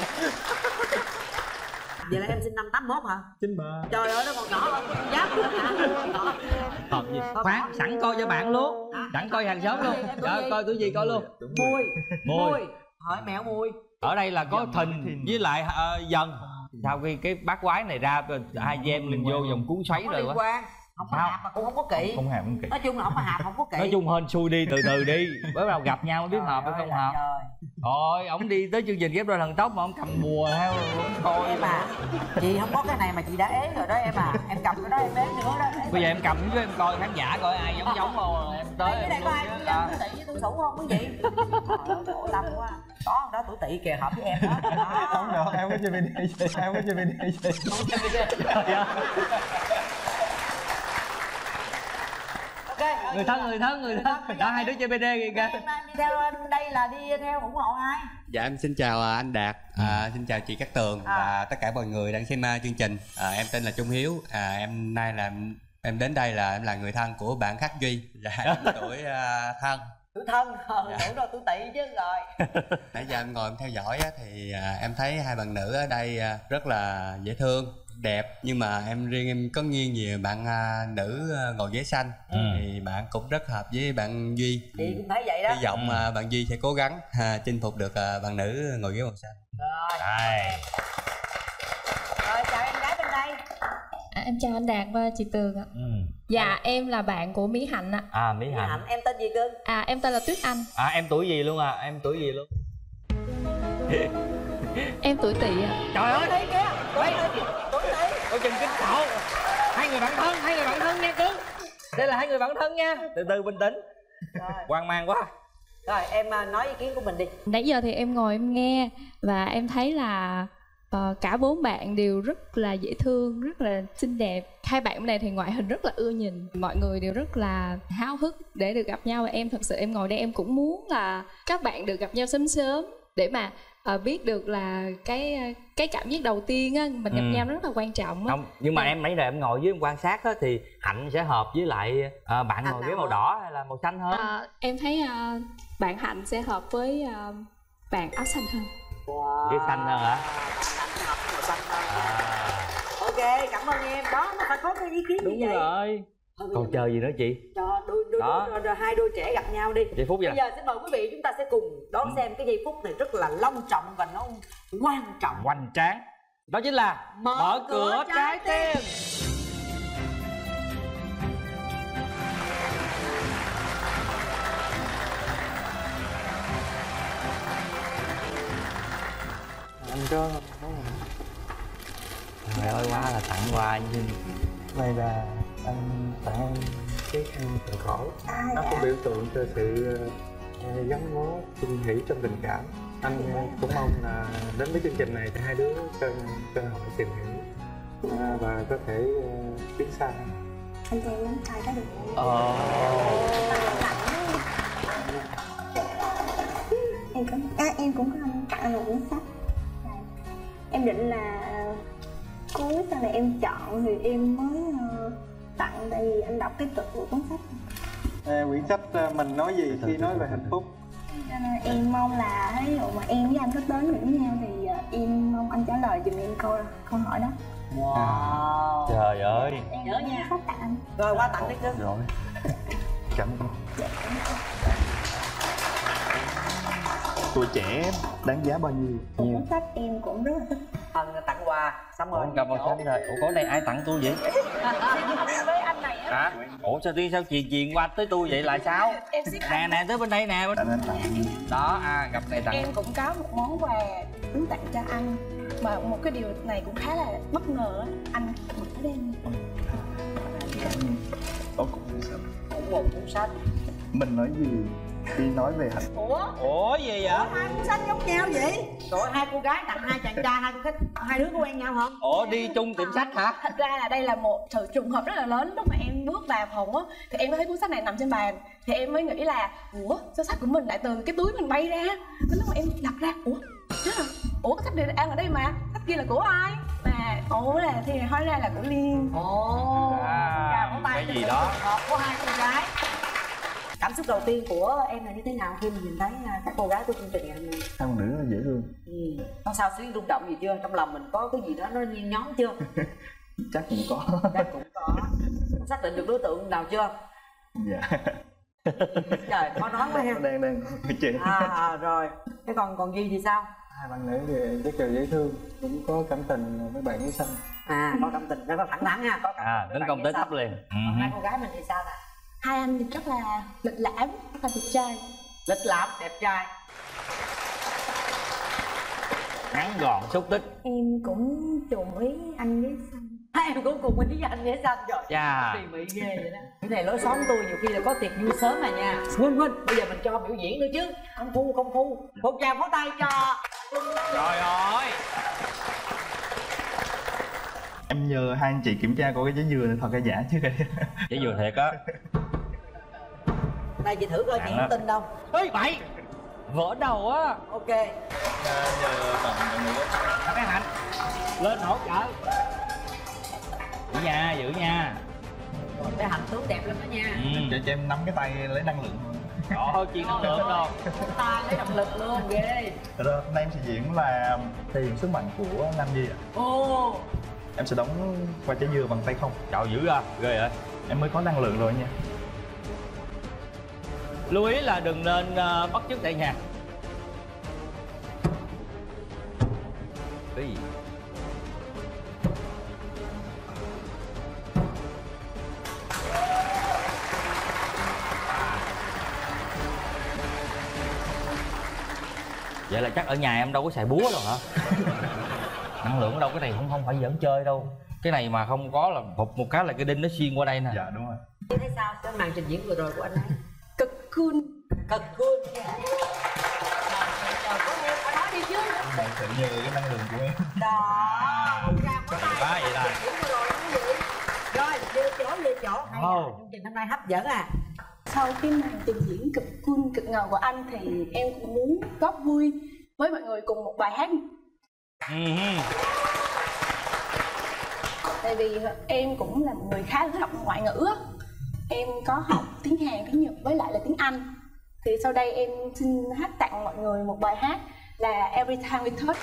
Vậy là em sinh năm 81 hả? 93. Trời ơi nó còn nhỏ hơn giáp nữa hả? Hợp gì? Khoan, sẵn coi cho bạn luôn. Sẵn coi hàng xóm luôn. Coi tuổi gì coi luôn. Mùi. Hỏi Mẹo Mùi. Ở đây là có Thìn với lại Dần. Sau khi cái bát quái này ra hai chị em mình vô vòng cuốn xoáy rồi quá. Không có hạp mà cũng không có kỹ. Không hạp không kỹ. Nói chung là không có hạp, không có kỹ. Nói chung hên xui đi, từ từ đi. Bắt đầu gặp nhau mới biết hợp hay không hợp. Rồi, ổng đi tới chương trình Ghép Đôi Thần Tốc mà ổng cầm bùa theo coi. Em à, chị không có cái này mà chị đã ế rồi đó em à. Em cầm cái đó em ế nữa đó. Bây giờ em cầm với em coi khán giả coi ai giống không. Em tới cái này có ai cũng giống tuổi Tỵ với tôi Sửu không quý vị? Khổ lắm quá. Có không đó tuổi Tỵ kìa, hợp với em đó. Không được, em có chơi video gì? Em có chơi video gì? Không chơi video. Okay, người thân đó, hai đứa chơi BD kìa kìa. Đi theo đây là đi theo ủng hộ ai? Dạ em xin chào anh Đạt, xin chào chị Cát Tường và tất cả mọi người đang xem chương trình. Em tên là Trung Hiếu, em đến đây là em là người thân của bạn Khắc Duy, là tuổi thân. Tuổi thân, tuổi rồi tuổi Tỵ chứ rồi. Nãy giờ em ngồi em theo dõi thì em thấy hai bạn nữ ở đây rất là dễ thương, đẹp, nhưng mà riêng em có nghiêng về bạn nữ ngồi ghế xanh thì bạn cũng rất hợp với bạn Duy. Chị cũng thấy vậy đó. Hy vọng bạn Duy sẽ cố gắng chinh phục được bạn nữ ngồi ghế màu xanh. Rồi chào em gái bên đây. Em chào anh Đạt và chị Tường ạ. Dạ em là bạn của Mỹ Hạnh ạ. Mỹ Hạnh. Em tên gì cưng? Em tên là Tuyết Anh. Em tuổi gì luôn à? Em tuổi gì luôn? Em tuổi Tỵ ạ. Trời ơi Đấy kìa. Tuổi Tỵ. Ôi chừng kính cậu. Hai người bạn thân nha cưng. Đây là hai người bạn thân nha. Từ từ bình tĩnh. Hoang mang quá. Rồi em nói ý kiến của mình đi. Nãy giờ thì em ngồi em nghe và em thấy là cả bốn bạn đều rất là dễ thương, rất là xinh đẹp. Hai bạn bên này thì ngoại hình rất là ưa nhìn. Mọi người đều rất là háo hức để được gặp nhau. Và em thật sự em ngồi đây em cũng muốn là các bạn được gặp nhau sớm sớm để mà biết được là cái cảm giác đầu tiên á, mình gặp nhau rất là quan trọng á. Không, nhưng mà em nãy giờ em ngồi với em quan sát á thì Hạnh sẽ hợp với lại bạn ngồi ghế màu đỏ hay là màu xanh hơn? Em thấy bạn Hạnh sẽ hợp với bạn áo xanh hơn. Ghế xanh hơn hả? Ok, cảm ơn em. Đó, nó phải có cái ý kiến như vậy. Đúng rồi. Còn chờ gì nữa chị? Rồi hai đôi trẻ gặp nhau đi. Giây phút vậy. Bây giờ xin mời quý vị chúng ta sẽ cùng đón xem cái giây phút này rất là long trọng và nó quan trọng, hoành tráng. Đó chính là mở cửa trái tim. Anh có trời ơi, quá là tặng quà anh. Này là anh tặng em cái khăn tròn cổ. Nó có biểu tượng cho sự gắn bó chung thủy trong tình cảm. Anh cũng mong là đến với chương trình này thì hai đứa cơ hội tìm hiểu và có thể tiến xa. Anh cho em nắm tay cái được không? Em cũng có tặng anh một cuốn sách. Em định là cuối sau này em chọn thì em mới tặng, tại vì anh đọc cái tựa của cuốn sách. Quyển sách mình nói gì khi nói về hạnh phúc? Em mong là ví dụ mà em với anh có đến được với nhau thì em mong anh trả lời giùm em câu hỏi đó. Wow. Trời ơi. Em nhớ nha. Sách tặng anh. Rồi qua tặng đi cưng. Rồi. Cảm ơn. Tuổi trẻ đáng giá bao nhiêu? Cuốn sách em cũng rất là thích. Tặng quà xong rồi. Cầm vào sách rồi. Ủa có này ai tặng tôi vậy? Với anh này á. Hả? Ủa sao chuyện qua tới tôi vậy là sao? Em ship nè tới bên đây nè. Đó gặp này tặng. Em cũng có một món quà muốn tặng cho anh, mà một cái điều này cũng khá là bất ngờ. Anh mở lên. Có cuốn sách. Cũng một cuốn sách. Mình nói gì khi nói về hạnh phúc? Ủa gì vậy? Hai cuốn sách giống nhau vậy? Rồi hai cô gái tặng hai chàng trai, hai đứa có quen nhau không? Ủa đi chung tiệm sách hả? Thật ra là đây là một sự trùng hợp rất là lớn. Lúc mà em bước vào phòng á thì em thấy cuốn sách này nằm trên bàn thì em mới nghĩ là ủa sao sách của mình lại từ cái túi mình bay ra. Cái lúc mà em đặt ra ủa cái sách này đang ở đây mà, sách kia là của ai? Mà là thì hóa ra là của Liên. Cái gì đó của hai cô gái. Cảm xúc đầu tiên của em là như thế nào khi mình nhìn thấy các cô gái của chương trình ngày hôm nay? Hai nữ dễ thương. Có sao xuyến rung động gì chưa? Trong lòng mình có cái gì đó nó nhen nhóm chưa? Chắc cũng có. Chắc cũng có. Xác định được đối tượng nào chưa? Dạ. Trời, khó nói quá ha. Đang chị. Rồi. Thế còn Duy thì sao? Hai bạn nữ thì rất là dễ thương, cũng có cảm tình với bạn với xanh. Có cảm tình, rất là thẳng thắn ha. Tấn công tới tấp liền. Hai cô gái mình thì sao nè? Hai anh thì rất là lịch lãm, rất là đẹp trai. Lịch lãm, đẹp trai. Ngắn gọn, xúc tích. Em cũng trùng ý anh với xanh. Hai em cũng cùng ý với anh với xanh rồi. Tỉ mỉ ghê vậy đó. Cái này lối xóm tôi nhiều khi là có tiệc vui sớm mà nha. Huynh, bây giờ mình cho biểu diễn nữa chứ. Công phu. Một tràng pháo tay cho. Trời ơi. Em nhờ hai anh chị kiểm tra coi cái giấy dừa này thật hay giả chứ kìa. Giấy dừa thiệt á. Đây chị thử coi chị không tin đâu. Ê bậy, vỡ đầu á. Ok. Nhờ bạn nữa. Cái Hạnh lên hỗ trợ. Giữ nha. Cái Hạnh tướng đẹp lắm đó nha. Để cho em nắm cái tay lấy năng lượng. Đó, chuyện năng lượng đâu. Ta lấy động lực luôn, ghê. Rồi, hôm nay em sẽ diễn là thể hiện sức mạnh của Nam Nhi ạ. Em sẽ đóng qua trái dừa bằng tay không. Trời dữ ra, ghê vậy. Em mới có năng lượng rồi nha. Lưu ý là đừng nên bắt chước tại nhà. Cái gì? Vậy là chắc ở nhà em đâu có xài búa đâu hả? Năng lượng ở đâu, cái này không phải giỡn chơi đâu. Cái này mà không có là một cái là cái đinh nó xuyên qua đây nè. Dạ đúng rồi. Thế thấy sao? Cái màn trình diễn vừa rồi của anh ấy Cực cool. Cực cool. Nói đi chứ. Bạn tự nhờ cái năng lượng của em. Đó. Quá vậy là. Rồi, về chỗ. Hay chương trình hôm nay hấp dẫn à. Sau cái màn trình diễn cực cool, cực ngầu của anh thì em cũng muốn góp vui với mọi người cùng một bài hát. Tại vì em cũng là một người khá thích học ngoại ngữ. Em có học tiếng Hàn, tiếng Nhật với lại là tiếng Anh. Thì sau đây em xin hát tặng mọi người một bài hát là Every Time We Touch.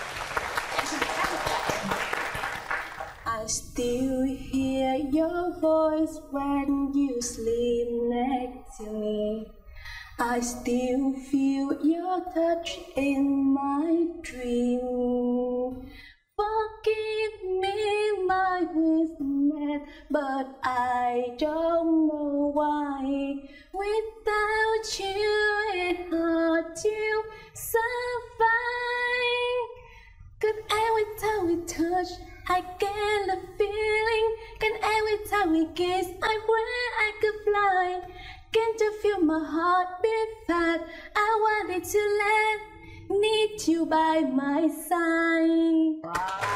I still hear your voice when you sleep next to me. I still feel your touch in my dream. Forgive me my weakness, but I don't know why. Without you, it's hard to survive. 'Cause every time we touch, I get a feeling. And every time we kiss, I wish I could fly. Can't you feel my heart beat fast? I wanted to let, need you by my side.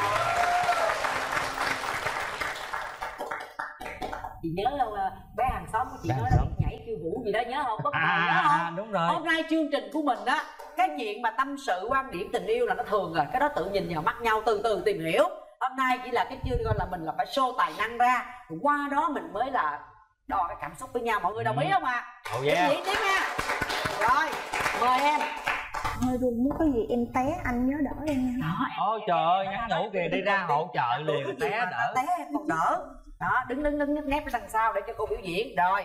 Chị nhớ không, bé hàng xóm của chị nói là nhảy khiêu vũ gì đó, nhớ không? Có nhớ không? Đúng rồi. Hôm nay chương trình của mình á, cái chuyện mà tâm sự quan điểm tình yêu là nó thường rồi, cái đó tự nhìn vào mắt nhau từ từ tìm hiểu. Hôm nay chỉ là cái chương gọi là mình là phải show tài năng ra, qua đó mình mới là đo cái cảm xúc với nhau. Mọi người đồng ý không ạ? Diễn tiếp nha. Rồi, mời em. Hơi buồn, nếu có gì em té anh nhớ đỡ em nha. Ôi trời ơi, nhắn nhủ kìa, đi ra hỗ trợ liền, té đỡ. Té em còn đỡ. Đó, đứng nép ở đằng sau để cho cô biểu diễn. Rồi.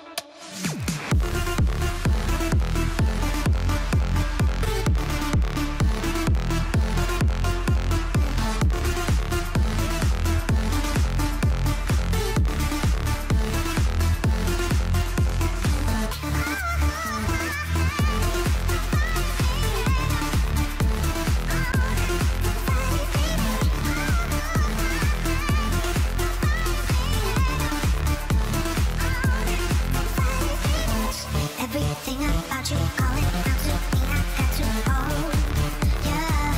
Everything about you calling out to me, I had to hold, yeah.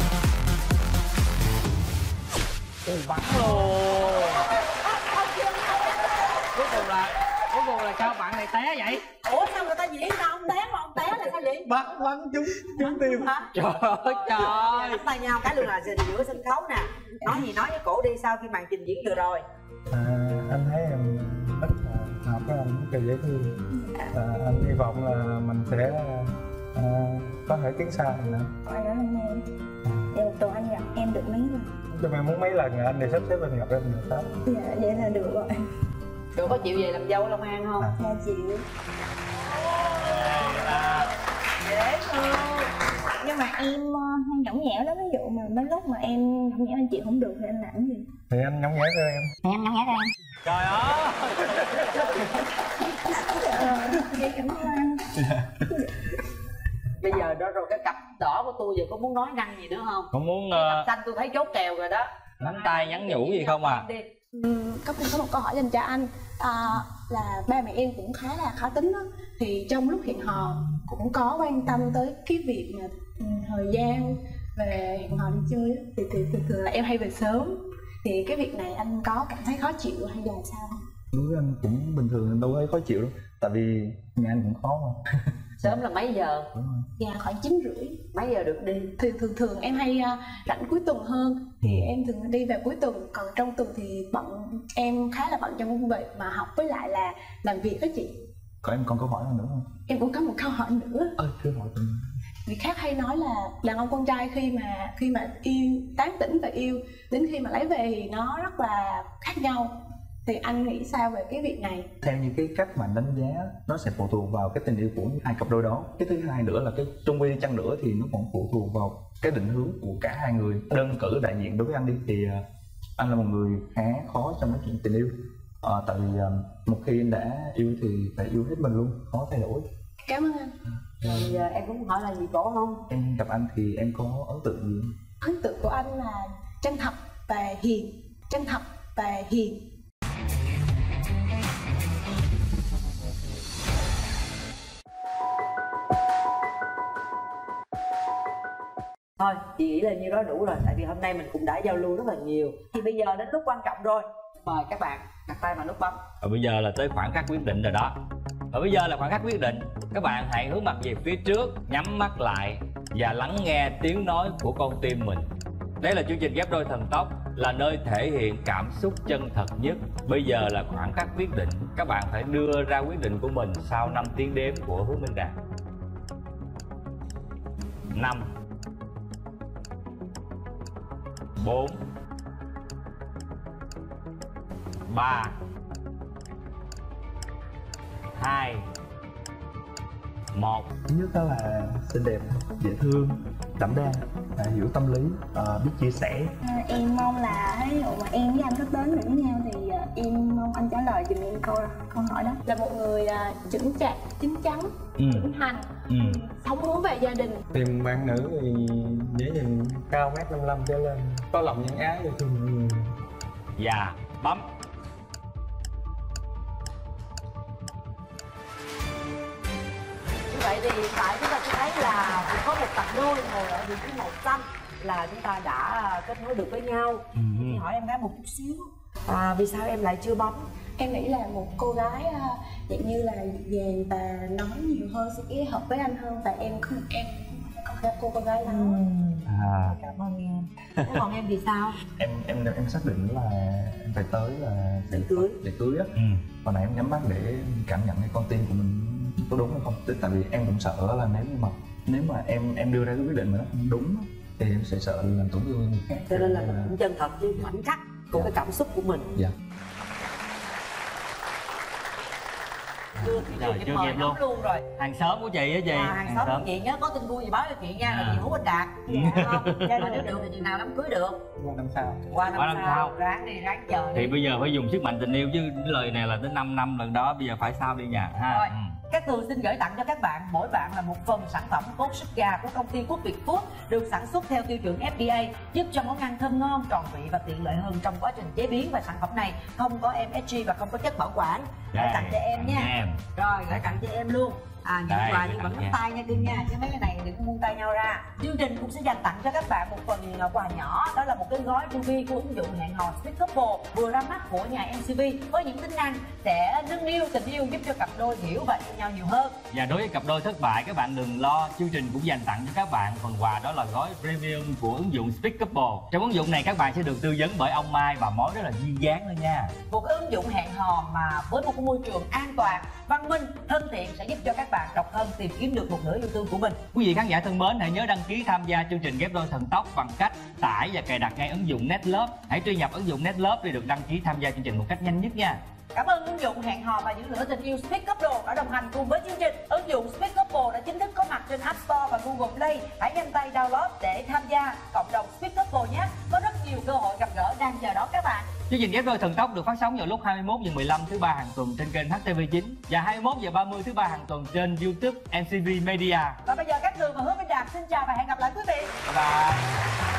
Bắn luôn. Cuối cùng là sao bạn này té vậy? Ủa sao người ta diễn sao ông té mà ông té là sao vậy? Bắn trúng tim hả? Trời ơi. Nắm tay nhau cái luôn là giữa sân khấu nè. Nói gì nói với cổ đi sau khi màn trình diễn vừa rồi. Anh thấy em rất là hợp với anh, rất là dễ thương. Anh hy vọng là mình sẽ có thể tiến xa hơn nữa. Anh nói anh nghe em. Vậy một tuần anh gặp em được mấy lần? Cho em muốn mấy lần anh thì sắp xếp anh gặp em được đó. Dạ, vậy là được rồi. Cậu có chịu về làm dâu Long An không? Dạ chịu. Dễ thương. Nhưng mà em hay nhõng nhẽo lắm, ví dụ mà mấy lúc mà em nhõng nhẽo anh chị không được thì anh làm cái gì? Thì anh nhõng nhẽo cho em. Thì em nhõng nhẽo cho em. Trời ơi. Cảm ơn anh. Bây giờ đó rồi cái cặp đỏ của tôi giờ có muốn nói năng gì nữa không? Không muốn. Cái cặp xanh tôi thấy chốt kèo rồi đó. Nắm tay nhắn nhủ gì không à? Có một câu hỏi dành cho anh là ba mẹ em cũng khá là khó tính đó. Thì trong lúc hẹn hò cũng có quan tâm tới cái việc mà thời gian về hẹn hò đi chơi á, thì thường là em hay về sớm. Thì cái việc này anh có cảm thấy khó chịu hay là sao không? Đối với anh cũng bình thường, anh đâu thấy khó chịu đâu. Tại vì nhà anh cũng khó mà. Sớm là mấy giờ? Dạ khoảng 9:30. Mấy giờ được đi? Thì thường em hay rảnh cuối tuần hơn. Thì em thường đi vào cuối tuần. Còn trong tuần thì em khá là bận trong công việc mà học với lại là làm việc đó chị. Có em còn câu hỏi nào nữa không? Em cũng có một câu hỏi nữa. Cứ hỏi tôi. Người khác hay nói là đàn ông con trai khi mà yêu, tán tỉnh và yêu, đến khi mà lấy về thì nó rất là khác nhau. Thì anh nghĩ sao về cái việc này? Theo như cái cách mà anh đánh giá, nó sẽ phụ thuộc vào cái tình yêu của hai cặp đôi đó. Cái thứ hai nữa là cái chung quy đi chăng nữa thì nó còn phụ thuộc vào cái định hướng của cả hai người. Đơn cử đại diện đối với anh đi thì anh là một người khá khó trong cái chuyện tình yêu. Tại vì một khi anh đã yêu thì phải yêu hết mình luôn, khó thay đổi. Cảm ơn anh. Rồi giờ em cũng hỏi là gì cổ không? Em gặp anh thì em có ấn tượng gì không? Ấn tượng của anh là chân thật và hiền. Chân thật và hiền. Thôi, chị nghĩ là như đó đủ rồi. Tại vì hôm nay mình cũng đã giao lưu rất là nhiều. Thì bây giờ đến lúc quan trọng rồi. Mời các bạn đặt tay vào nút bấm. Và bây giờ là tới khoảng khắc quyết định rồi đó. Và bây giờ là khoảng khắc quyết định. Các bạn hãy hướng mặt về phía trước, nhắm mắt lại và lắng nghe tiếng nói của con tim mình. Đây là chương trình Ghép Đôi Thần Tốc, là nơi thể hiện cảm xúc chân thật nhất. Bây giờ là khoảng khắc quyết định. Các bạn phải đưa ra quyết định của mình sau 5 tiếng đếm của Hứa Minh Đạt. 5 4 3 2 1. Thứ nhất đó là xinh đẹp, dễ thương, đảm đang, hiểu tâm lý, biết chia sẻ. Em mong là ví dụ mà em với anh sắp đến với nhau thì em mong anh trả lời giùm em câu hỏi đó. Là một người chững chạc, chín chắn, trưởng thành, sống hướng về gia đình. Tìm bạn nữ thì dễ nhìn, cao 1m55 trở lên, có lòng nhân ái cho mọi người. Dạ, bấm. Như vậy thì hiện tại chúng ta sẽ thấy là có một cặp đôi ngồi ở vị trí màu xanh là chúng ta đã kết nối được với nhau. Thì hỏi em gái một chút xíu, vì sao em lại chưa bấm? Em nghĩ là một cô gái dạng như là dàng và nói nhiều hơn sẽ hợp với anh hơn, và em không cô gái lắm. Cảm ơn em. Thế còn em thì sao? Em xác định là em phải tới là để cưới á. Và nãy em nhắm mắt để cảm nhận cái con tim của mình có đúng hay không. Tại vì em cũng sợ là nếu mà em đưa ra cái quyết định mà nó không đúng thì em sẽ sợ làm tổn thương người khác. Cho nên là mình cũng chân thật với khoảnh khắc của cái cảm xúc của mình. Dạ. Chưa kịp luôn rồi. Hàng xóm của chị á chị. Hàng xóm của chị nhớ có tin vui gì báo cho chị nha, là chị Hú Minh Đạt. Dạ, nếu được thì chừng nào đám cưới được? Qua năm sau. Qua năm sau. Ráng đi, ráng chờ đi. Thì bây giờ phải dùng sức mạnh tình yêu chứ, cái lời này là tới 5 năm lần đó, bây giờ phải sao đi nha ha. Rồi, Cát Tường xin gửi tặng cho các bạn, mỗi bạn là một phần sản phẩm cốt súp gà của công ty Quốc Việt Food, được sản xuất theo tiêu chuẩn FDA, giúp cho món ăn thơm ngon, tròn vị và tiện lợi hơn trong quá trình chế biến. Và sản phẩm này không có MSG và không có chất bảo quản. Gửi tặng cho em nha. Rồi, gửi tặng cho em luôn. Nhận quà nhưng vẫn nắm tay nha cưng nha, chứ mấy cái này đừng buông tay nhau ra. Chương trình cũng sẽ dành tặng cho các bạn một phần quà nhỏ, đó là một cái gói Ruby của ứng dụng hẹn hò Sweet Couple vừa ra mắt của nhà MCV, với những tính năng sẽ nâng niu tình yêu, giúp cho cặp đôi hiểu và yêu nhau nhiều hơn. Và đối với cặp đôi thất bại, các bạn đừng lo, chương trình cũng dành tặng cho các bạn phần quà, đó là gói premium của ứng dụng Sweet Couple. Trong ứng dụng này các bạn sẽ được tư vấn bởi ông Mai và mối rất là duyên dáng luôn nha. Một cái ứng dụng hẹn hò mà với một cái môi trường an toàn, văn minh, thân thiện sẽ giúp cho các bạn độc thân tìm kiếm được một nửa yêu thương của mình. Quý vị khán giả thân mến, hãy nhớ đăng ký tham gia chương trình Ghép Đôi Thần Tốc bằng cách tải và cài đặt ngay ứng dụng Netlove. Hãy truy nhập ứng dụng Netlove để được đăng ký tham gia chương trình một cách nhanh nhất nha. Cảm ơn ứng dụng hẹn hò và giữ lửa tình yêu Speed Couple đã đồng hành cùng với chương trình. Ứng dụng Speed Couple đã chính thức có mặt trên App Store và Google Play. Hãy nhanh tay download để tham gia cộng đồng Speed Couple nhé. Có rất nhiều cơ hội gặp gỡ đang chờ đón các bạn. Chương trình Ghép Đôi Thần Tốc được phát sóng vào lúc 21h15 thứ ba hàng tuần trên kênh HTV9 và 21h30 thứ ba hàng tuần trên YouTube MCV Media. Và bây giờ Cát Tường và Hứa Minh Đạt xin chào và hẹn gặp lại quý vị. Bye bye.